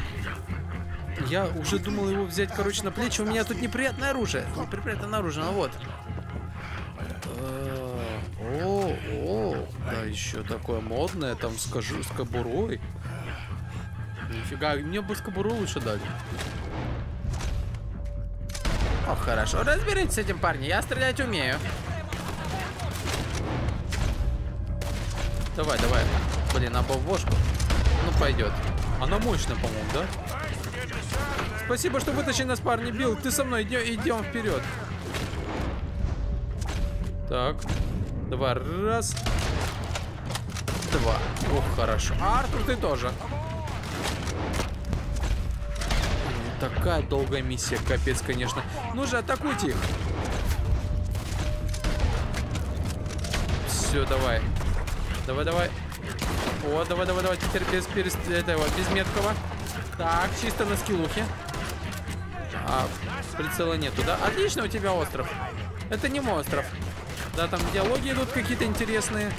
Я уже думал его взять, короче, на плечи. У меня тут неприятное оружие. Неприятное оружие, ну вот. О, о, да еще такое модное, там скажу, с кобурой. Нифига, мне бы скобуру лучше дали. О, хорошо. Разберитесь с этим, парни. Я стрелять умею. Давай, давай. Блин, обовошку. Ну, пойдет. Она мощная, по-моему, да? Спасибо, что вытащили нас, парни. Билл, ты со мной. Идем, идем вперед. Так. Два. Раз. Два. Ох, хорошо. А Артур, ты тоже. Такая долгая миссия, капец, конечно. Ну же, атакуйте их. Все, давай. Давай, давай. О, давай, давай, давай. Теперь без, без этого, без меткого. Так, чисто на скиллухе. А, прицела нету, да? Отлично у тебя остров. Это не мой остров. Да, там диалоги идут какие-то интересные.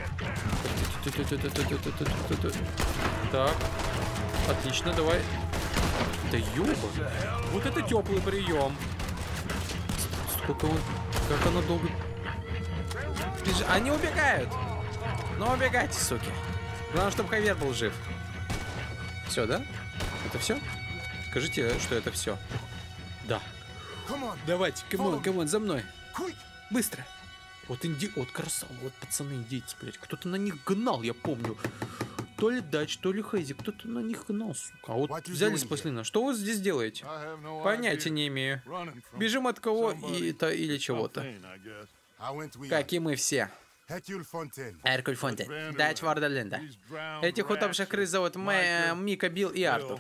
Так. Отлично, давай. Да ёба. Вот это теплый прием. Сколько он... Как оно долго... Беж... Они убегают. Ну, убегайте, суки. Главное, чтобы Хавьер был жив. Все, да? Это все? Скажите, что это все. Да. Давайте, камон, камон, за мной. Быстро. Вот инди... Вот красава, вот пацаны индейцы, блядь. Кто-то на них гнал, я помню. То ли Дач, то ли Хейзи, кто-то на них гнал, сука. А вот взяли, спасли нас. Что вы здесь делаете? Понятия не имею. Бежим от кого и то или чего-то. Как и мы все. Эркуль Фонтейн. Дач Вардаленда. Этих утопших крыс зовут Мэ, Мика, Билл и Артур.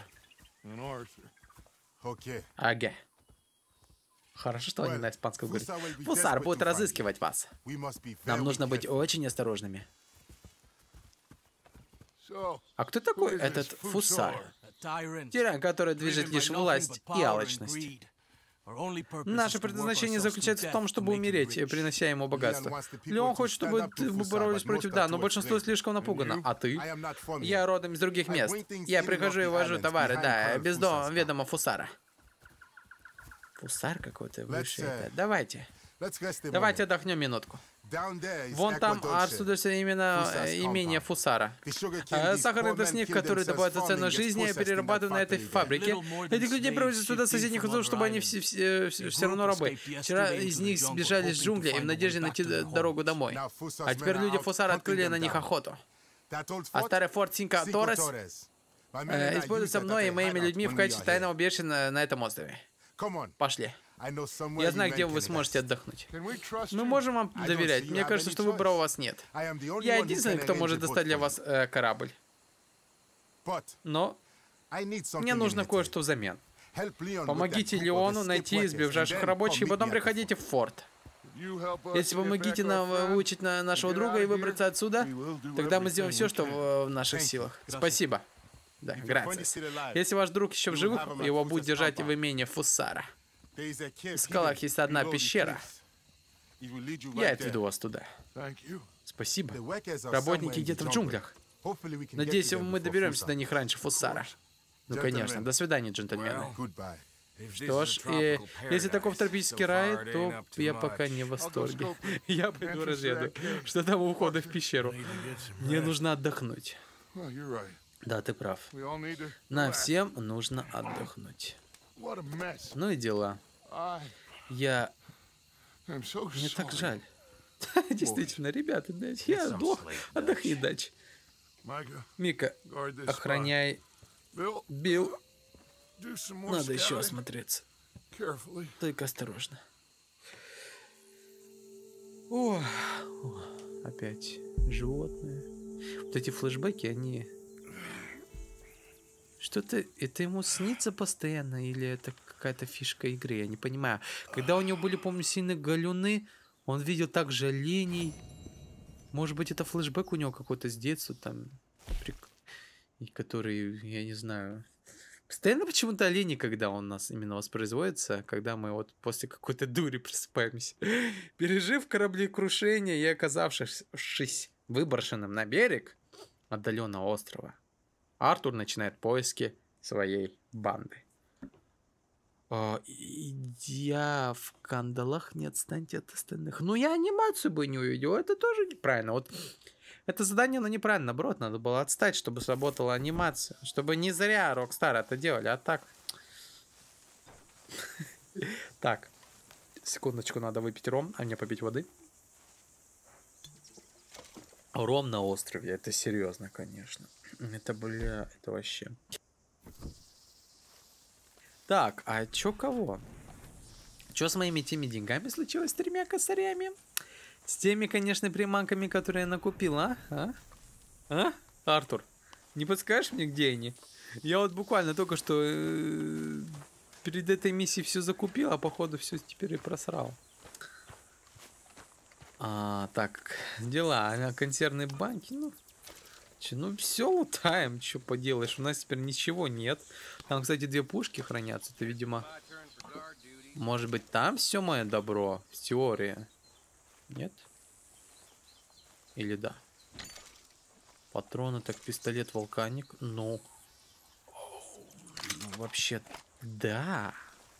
Ага. Хорошо, что они на испанском говорят. Фусар будет разыскивать вас. Нам нужно быть очень осторожными. А кто такой этот Фусар? Тиран, который движет лишь власть и алчность. Наше предназначение заключается в том, чтобы умереть, принося ему богатство. Леон хочет, чтобы мы боролись против, да, но большинство слишком напугано. А ты? Я родом из других мест. Я прихожу и вожу товары, да, без дома, ведома Фусара. Фусар какой-то высший. Давайте. Давайте отдохнем минутку. Вон там отсюда именно имение Фусара. Сахарный тростник, который добывается ценной жизни, перерабатывают на этой фабрике. Этих людей привозят сюда с соседних узлов, чтобы они все, все, все равно рабы. Вчера из них сбежали с джунглей в надежде найти дорогу домой. А теперь люди Фусара открыли на них охоту. А старый форт Синка Торрес э, используется мной и моими людьми в качестве тайного убежища на, на этом острове. Пошли. Я знаю, где вы сможете отдохнуть. Мы можем вам доверять. Мне кажется, что выбора у вас нет. Я единственный, кто может достать для вас э, корабль. Но мне нужно кое-что взамен. Помогите Леону найти сбежавших рабочих, и потом приходите в форт. Если помогите нам выучить на нашего друга и выбраться отсюда, тогда мы сделаем все, что в, в наших силах. Спасибо. Да, грациас. Если ваш друг еще в живых, его будет держать в имении Фусара. В скалах есть одна пещера. Я отведу вас туда. Спасибо. Работники где-то в джунглях. Надеюсь, мы доберемся до них раньше Фусара. Ну, конечно. До свидания, джентльмены. Что ж, и если таков тропический рай, то я пока не в восторге. Я пойду разведу, что там у входа в пещеру. Мне нужно отдохнуть. Да, ты прав. Нам всем нужно отдохнуть. Ну и дела. Я... Мне так жаль. Действительно, ребята, Дач, я плохо. Отдохни, Дач. Мика, охраняй. Билл. Надо еще осмотреться. Только осторожно. О, опять животные. Вот эти флешбеки, они... Что-то, это ему снится постоянно, или это какая-то фишка игры, я не понимаю. Когда у него были, помню, сильные галюны, он видел также оленей. Может быть, это флешбэк у него какой-то с детства, там, который, я не знаю... Постоянно почему-то олени, когда он у нас именно воспроизводится, когда мы вот после какой-то дури просыпаемся. Пережив кораблекрушение и оказавшись выброшенным на берег отдаленного острова, Артур начинает поиски своей банды. О, я в кандалах, не отстаньте от остальных. Ну, я анимацию бы не увидел, это тоже неправильно. Вот Это задание, оно неправильно, наоборот, надо было отстать, чтобы сработала анимация. Чтобы не зря Rockstar это делали, а так... Так. Секундочку, надо выпить ром, а мне попить воды. Ром на острове, это серьезно, конечно. Это, бля, это вообще... Так, а чё кого? Чё с моими теми деньгами случилось с тремя косарями? С теми, конечно, приманками, которые я накупил, а? А? А? Артур, не подскажешь мне, где они? Я вот буквально только что э, перед этой миссией все закупил, а походу все теперь и просрал. А, так, дела, консервные банки, ну... Че, ну все лутаем, что поделаешь, у нас теперь ничего нет. Там, кстати, две пушки хранятся, это, видимо... Может быть, там все мое добро, в теории? Нет? Или да? Патроны, так, пистолет, вулканик. Ну, ну вообще, да.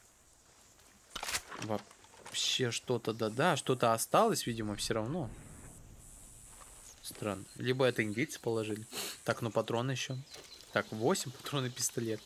Вообще что-то, да-да. Что-то осталось, видимо, все равно. Странно. Либо это индейцы положили. Так, ну патроны еще. Так, восемь патронов, пистолет.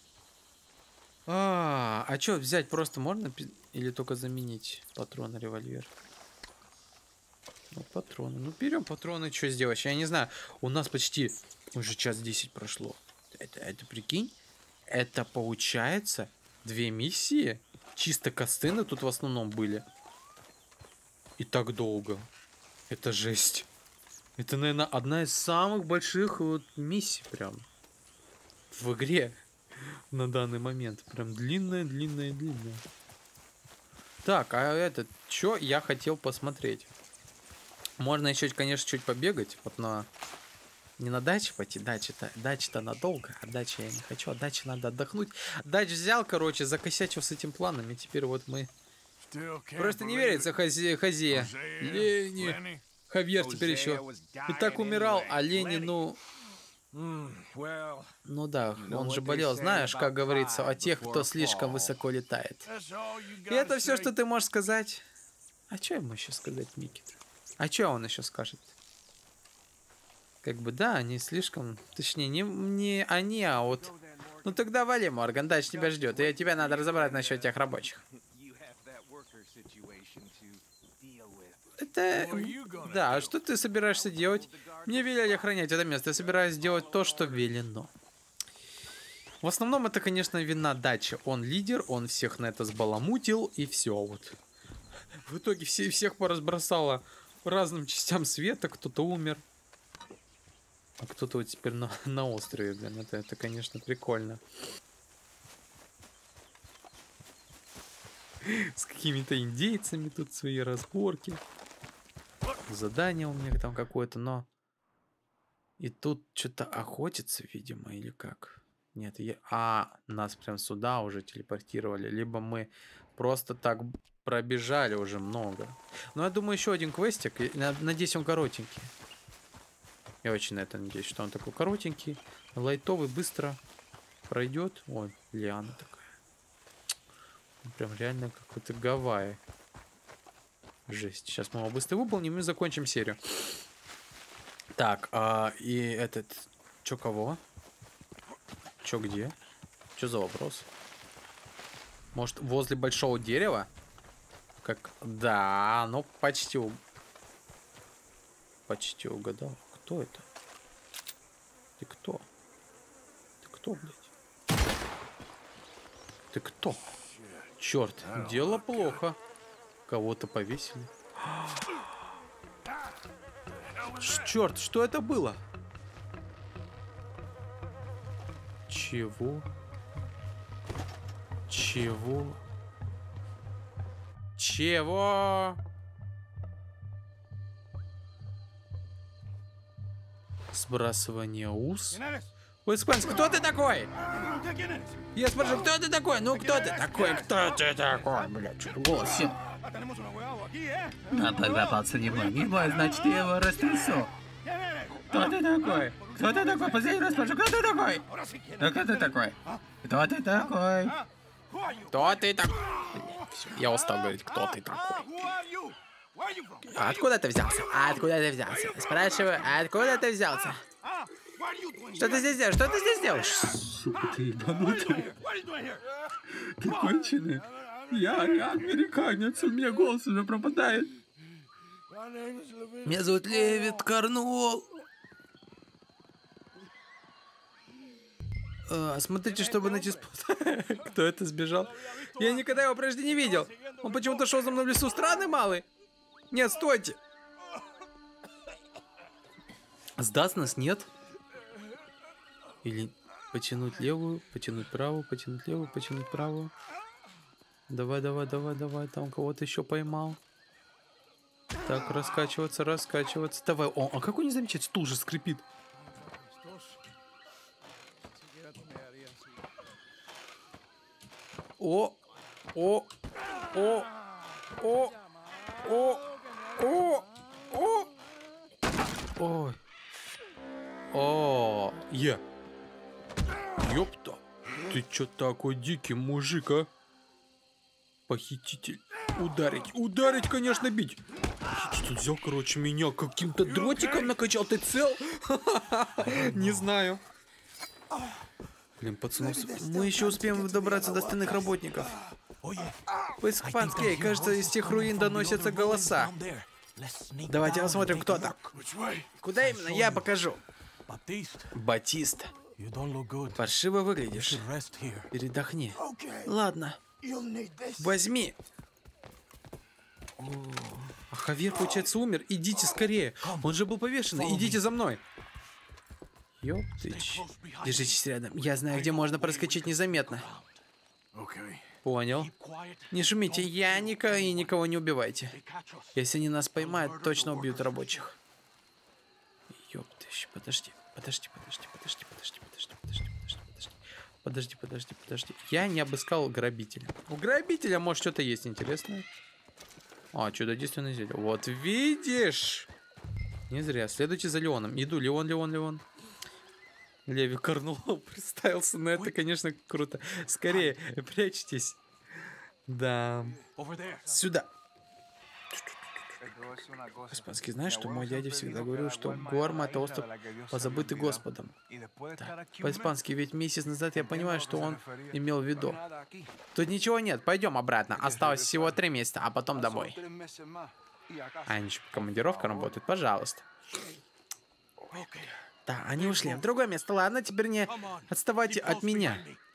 А, а что, взять просто можно? Или только заменить патроны, револьвер? Ну, патроны. Ну, берем патроны, что сделать? Я не знаю. У нас почти уже час десять прошло. Это, это прикинь? Это получается две миссии. Чисто кастыны тут в основном были. И так долго. Это жесть. Это, наверное, одна из самых больших вот миссий прям. В игре. На данный момент. Прям длинная, длинная, длинная. Так, а этот, что я хотел посмотреть? Можно еще, конечно, чуть побегать. Вот на... Не на даче пойти. Дача-то дача-то надолго. А дача я не хочу. А даче надо отдохнуть. Дач взял, короче, закосячил с этим планом. И теперь вот мы... Просто не верится Хозе... Хозе. Лени. Хавьер теперь еще. И так умирал, а Лени, ну... Ну да, он же болел, знаешь, как говорится, о тех, кто слишком высоко летает. И это все, что ты можешь сказать. А что ему еще сказать, Микки-то? А что он еще скажет? Как бы да, они слишком... Точнее, не, не они, а вот... Ну тогда вали, Морган, дальше тебя ждет. И тебе надо разобрать насчет тех рабочих. Это... Да, а что ты собираешься делать? Мне велели охранять это место. Я собираюсь сделать то, что велено. В основном это, конечно, вина Дачи. Он лидер, он всех на это сбаламутил, и все вот. В итоге все, всех поразбросало разным частям света. Кто-то умер. А кто-то вот теперь на, на острове, блин. Это, это, конечно, прикольно. С какими-то индейцами тут свои разборки. Задание у меня там какое-то, но... И тут что-то охотится, видимо, или как? Нет, я... А, нас прям сюда уже телепортировали. Либо мы просто так пробежали уже много. Но я думаю, еще один квестик. Надеюсь, он коротенький. Я очень на это надеюсь, что он такой коротенький. Лайтовый, быстро пройдет. Ой, лиана такая. Прям реально какой-то Гавайи. Жесть. Сейчас мы его быстро выполним и закончим серию. Так, а, и этот... Чё кого? Чё где? Чё за вопрос? Может, возле большого дерева? Как... Да, ну почти... У... Почти угадал. Кто это? Ты кто? Ты кто, блядь? Ты кто? Черт, дело плохо. Кого-то повесили. Черт, что это было? Чего? Чего? Чего? Сбрасывание уз? Ой, Спенс, кто ты такой? Я спрашиваю, кто ты такой? Ну, кто ты такой? Кто ты такой? Блядь, что голос сел. А позапался немного, значит, я его растрясу. Кто ты такой? Кто ты такой? Последний раз спрошу, кто ты такой? Да кто ты такой? Кто ты такой? Кто ты такой? Я устал говорить, кто ты такой. Откуда ты взялся? Откуда ты взялся? Спрашиваю, откуда ты взялся? Что ты здесь делаешь? Что ты здесь делаешь? Сука, ты ебанутый. Ты конченый. Я, я американец, у меня голос уже пропадает. Меня зовут Левит Корнуолл. А, смотрите, чтобы найти спот. Кто это сбежал? Я никогда его прежде не видел. Он почему-то шел за мной в лесу. Странный малый. Нет, стойте. Сдаст нас, нет? Или потянуть левую, потянуть правую, потянуть левую, потянуть правую. Давай, давай, давай, давай. Там кого-то еще поймал. Так, раскачиваться, раскачиваться. Давай. О, а какой не замечать? Стул же скрипит. О, о, о, о, о, о, о. Ой. О, я. Ёпта. Ты чё такой дикий мужик, а? Похититель. Ударить. Ударить, конечно, бить. Похититель взял, короче, меня каким-то дротиком накачал. Ты цел? Не знаю. Блин, пацаны, мы еще успеем добраться до остальных работников. По-испански, кажется, из тех руин доносятся голоса. Давайте посмотрим, кто там. Куда именно? Я покажу. Батист. Паршиво выглядишь. Передохни. Ладно. Возьми. А Хавьер, получается, умер. Идите скорее. Он же был повешен. Идите за мной. Ёптыч. Держитесь рядом. Я знаю, где можно проскочить незаметно. Понял. Не шумите, я никого и никого не убивайте. Если они нас поймают, точно убьют рабочих. Ёптыч, подожди, подожди, подожди, подожди, подожди, подожди, подожди, подожди, подожди. Подожди, подожди, подожди. Я не обыскал грабителя. У грабителя, может, что-то есть интересное. А, чудодейственное зелье. Вот видишь? Не зря. Следуйте за Леоном. Иду, Леон, Леон, Леон. Леви Корнуолл представился, но это, конечно, круто. Скорее, прячьтесь. Да. Сюда. Испанский, знаешь, что мой дядя всегда говорил, что Гуарма — это остров, позабытый Господом. Да. По-испански, ведь месяц назад я понимаю, что он имел в виду. Тут ничего нет, пойдем обратно. Осталось всего три месяца, а потом домой. А они еще по командировкам работают, пожалуйста. Да, они ушли в другое место. Ладно, теперь не отставайте от меня.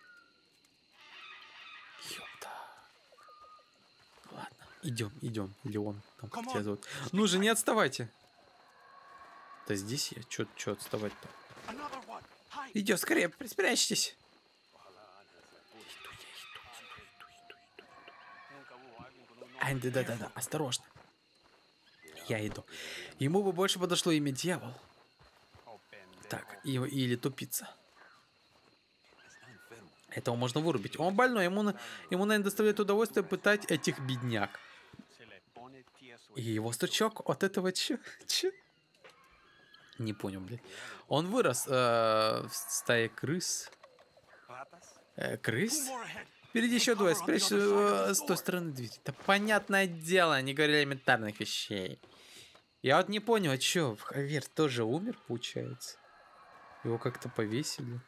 Ёпта. Ладно, идем, идем. Леон, там как тебя зовут. Ну же, не отставайте. Да здесь я. Чё, чё отставать-то? Идем, скорее, спрячьтесь. Ай, да-да-да, осторожно. Я иду. Ему бы больше подошло имя Дьявол. Так, и, или тупица. Этого можно вырубить. Он больной, ему, ему, наверное, доставляет удовольствие пытать этих бедняк. И его стучок от этого че? Че? Не понял, блин. Он вырос э, в стае крыс. Э, крыс? Впереди еще двое, спрячь э, с той стороны двери. Да понятное дело, не говорили элементарных вещей. Я вот не понял, а чё, Хавьер тоже умер, получается? Его как-то повесили.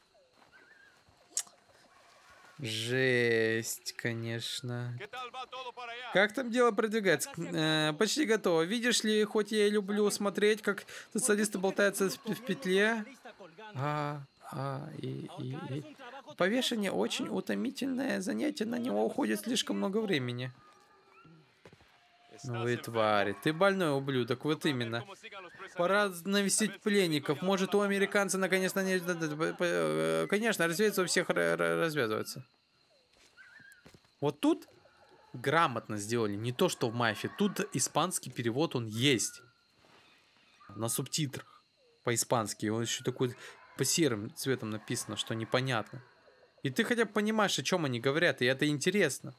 Жесть, конечно. Как там дело продвигается? Э, почти готово. Видишь ли, хоть я и люблю смотреть, как социалисты болтаются в петле. А, а, и, и, и. Повешение очень утомительное занятие, на него уходит слишком много времени. Ну вы твари, ты больной ублюдок, вот именно. Пора навестить пленников. Может, у американца наконец-то не... Конечно, развеяться у всех развязывается. Вот тут грамотно сделали. Не то, что в Мафии. Тут испанский перевод, он есть. На субтитрах. По-испански. Он еще такой по серым цветом написано, что непонятно. И ты хотя бы понимаешь, о чем они говорят. И это интересно.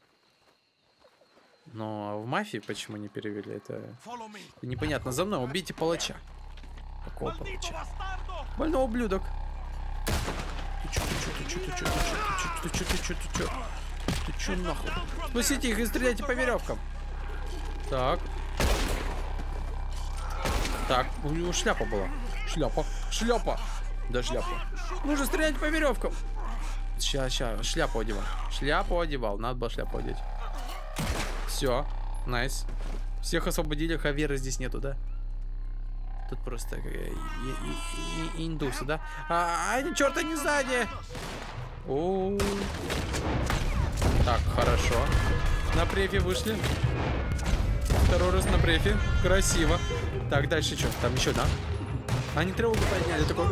Но в Мафии почему не перевели? Это непонятно. За мной, убейте палача. Какого палача? Больной ублюдок. Ты чё, ты чё, ты чё, ты чё, ты чё, ты чё, ты чё, ты чё, ты чё нахуй? Спасите их и стреляйте по веревкам. Так. Так, у него шляпа была. Шляпа, шляпа. Да шляпа. Нужно стрелять по веревкам. Сейчас, сейчас, шляпу одевал. Шляпу одевал, надо было шляпу одеть. Все, найс. Всех освободили, Хавьера здесь нету, да? Тут просто э, индусы, да? А, они, черт, они сзади! О, так, хорошо. На префе вышли. Второй раз на префе. Красиво. Так, дальше что? Там еще, да? Они тревогу подняли. Такой...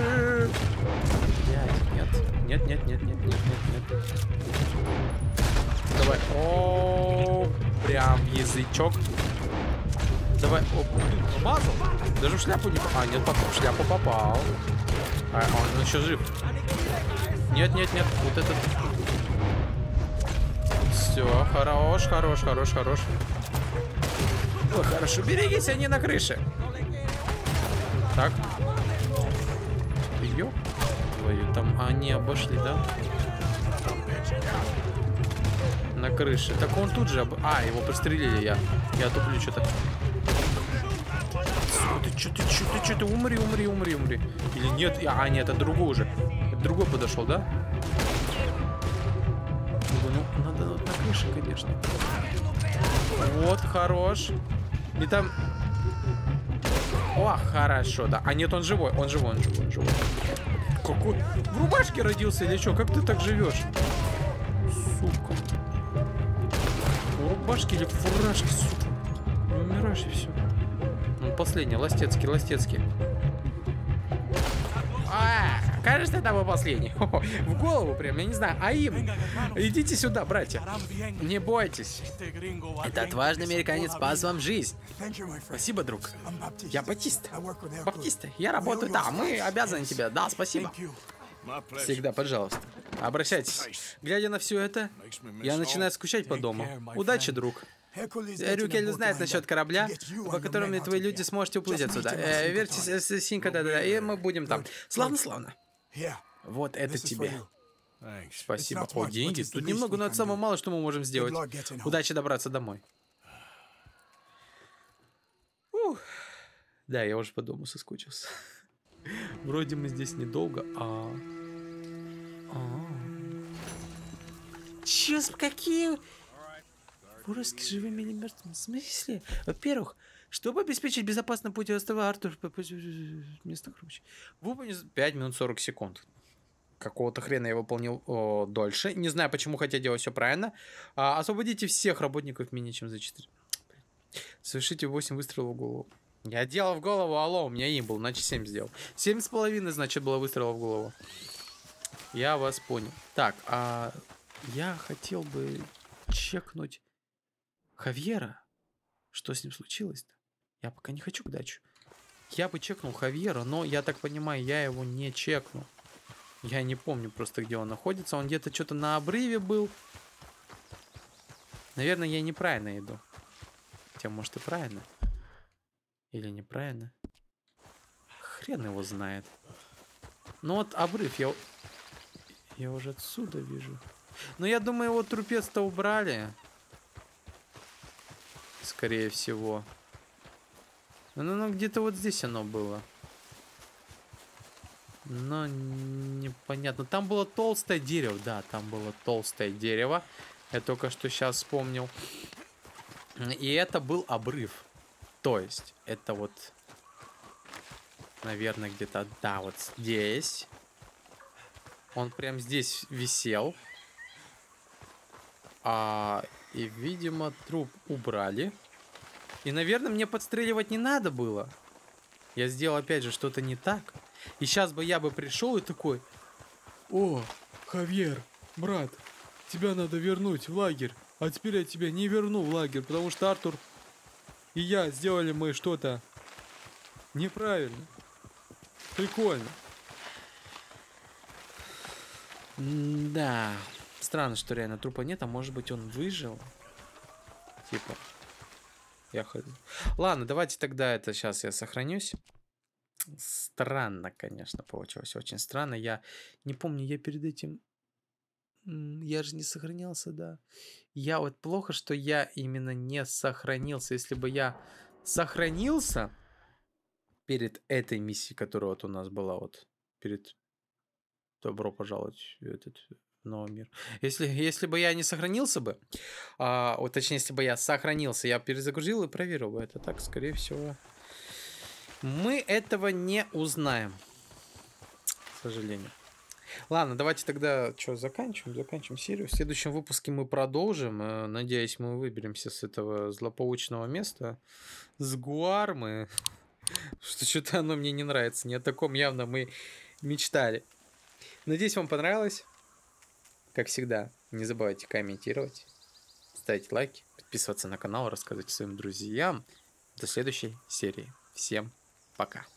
Нет, нет, нет, нет, нет, нет, нет, нет. Давай. О, прям язычок. Давай. О, попал. Даже в шляпу не попал. А, нет, попал. В шляпу попал. А, он еще жив. Нет, нет, нет. Вот этот. Все, хорош, хорош, хорош, хорош. Ой, хорошо. Берегись, они на крыше. Так. Ёп. Твою, там они обошли, да? На крыше. Так он тут же... Об... А, его пристрелили я. Я туплю что-то. Ты что, ты что, ты что, ты умри, умри, умри, умри. Или нет? А, нет, это другой уже. Это другой подошел, да? Ну, надо вот на крыше, конечно. Вот, хорош. И там... О, хорошо, да. А нет, он живой, он живой, он живой, он живой. Какой? В рубашке родился или что? Как ты так живешь? Сука. В рубашке или в фуражке, сука? Не умираешь и все. Ну, последний, Ластецкий, Ластецкий. А, кажется, это был последний. Хо-хо. В голову прям, я не знаю. А им, идите сюда, братья. Не бойтесь. Это отважный американец спас вам жизнь. Спасибо, друг. Я Батиста. Баптиста. Я работаю там. Мы обязаны тебе. Да, спасибо. Всегда, пожалуйста. Обращайтесь. Глядя на все это, я начинаю скучать по дому. Удачи, друг. Рюкель знает насчет корабля, по которому твои люди сможете уплыть отсюда. Э, верьте, синька, да-да-да, и мы будем там. Славно-славно. Вот это тебе. Спасибо. О, деньги. Тут немного, но это самое мало, что мы можем сделать. Удачи добраться домой. Ух. Да, я уже по дому соскучился. Вроде мы здесь недолго, а... а... Чё, какие... Фуражки живыми или мертвыми? В смысле? Во-первых, чтобы обеспечить безопасный путь острова Артур... Место круче. Выполнил пять минут сорок секунд. Какого-то хрена я выполнил о, дольше. Не знаю почему, хотя делать все правильно. А, освободите всех работников менее чем за четыре. Совершите восемь выстрелов в голову. Я делал в голову, алло, у меня им был, значит семь сделал. семь с половиной, значит, было выстрелов в голову. Я вас понял. Так, а я хотел бы чекнуть Хавьера. Что с ним случилось-то? Я пока не хочу к дачу. Я бы чекнул Хавьера, но, я так понимаю, я его не чекнул. Я не помню просто, где он находится. Он где-то что-то на обрыве был. Наверное, я неправильно иду. Хотя, может, и правильно. Или неправильно. Хрен его знает. Ну вот обрыв я... Я уже отсюда вижу. Но я думаю, его трупец-то убрали. Скорее всего. Ну, ну, ну где-то вот здесь оно было. Но непонятно. Там было толстое дерево. Да, там было толстое дерево. Я только что сейчас вспомнил. И это был обрыв. То есть, это вот... Наверное, где-то... Да, вот здесь. Он прям здесь висел. А, и, видимо, труп убрали. И, наверное, мне подстреливать не надо было. Я сделал, опять же, что-то не так. И сейчас бы я бы пришел и такой... О, Хавьер, брат, тебя надо вернуть в лагерь. А теперь я тебя не верну в лагерь, потому что Артур и я сделали мы что-то неправильно. Прикольно. Да. Странно, что реально трупа нет, а может быть он выжил? Типа. Я ходил. Ладно, давайте тогда это сейчас я сохранюсь. Странно, конечно, получилось. Очень странно. Я не помню, я перед этим... Я же не сохранялся, да. Я вот плохо, что я именно не сохранился. Если бы я сохранился, перед этой миссией, которая вот у нас была, вот перед добро пожаловать в этот новый мир. Если, если бы я не сохранился бы, а, вот, точнее, если бы я сохранился, я перезагрузил и проверил бы это. Так, скорее всего, мы этого не узнаем, к сожалению. Ладно, давайте тогда что, заканчиваем, заканчиваем серию. В следующем выпуске мы продолжим. Надеюсь, мы выберемся с этого злополучного места, с Гуармы. Что что-то оно мне не нравится. Не о таком явно мы мечтали. Надеюсь, вам понравилось. Как всегда, не забывайте комментировать, ставить лайки, подписываться на канал, рассказывать своим друзьям. До следующей серии. Всем пока.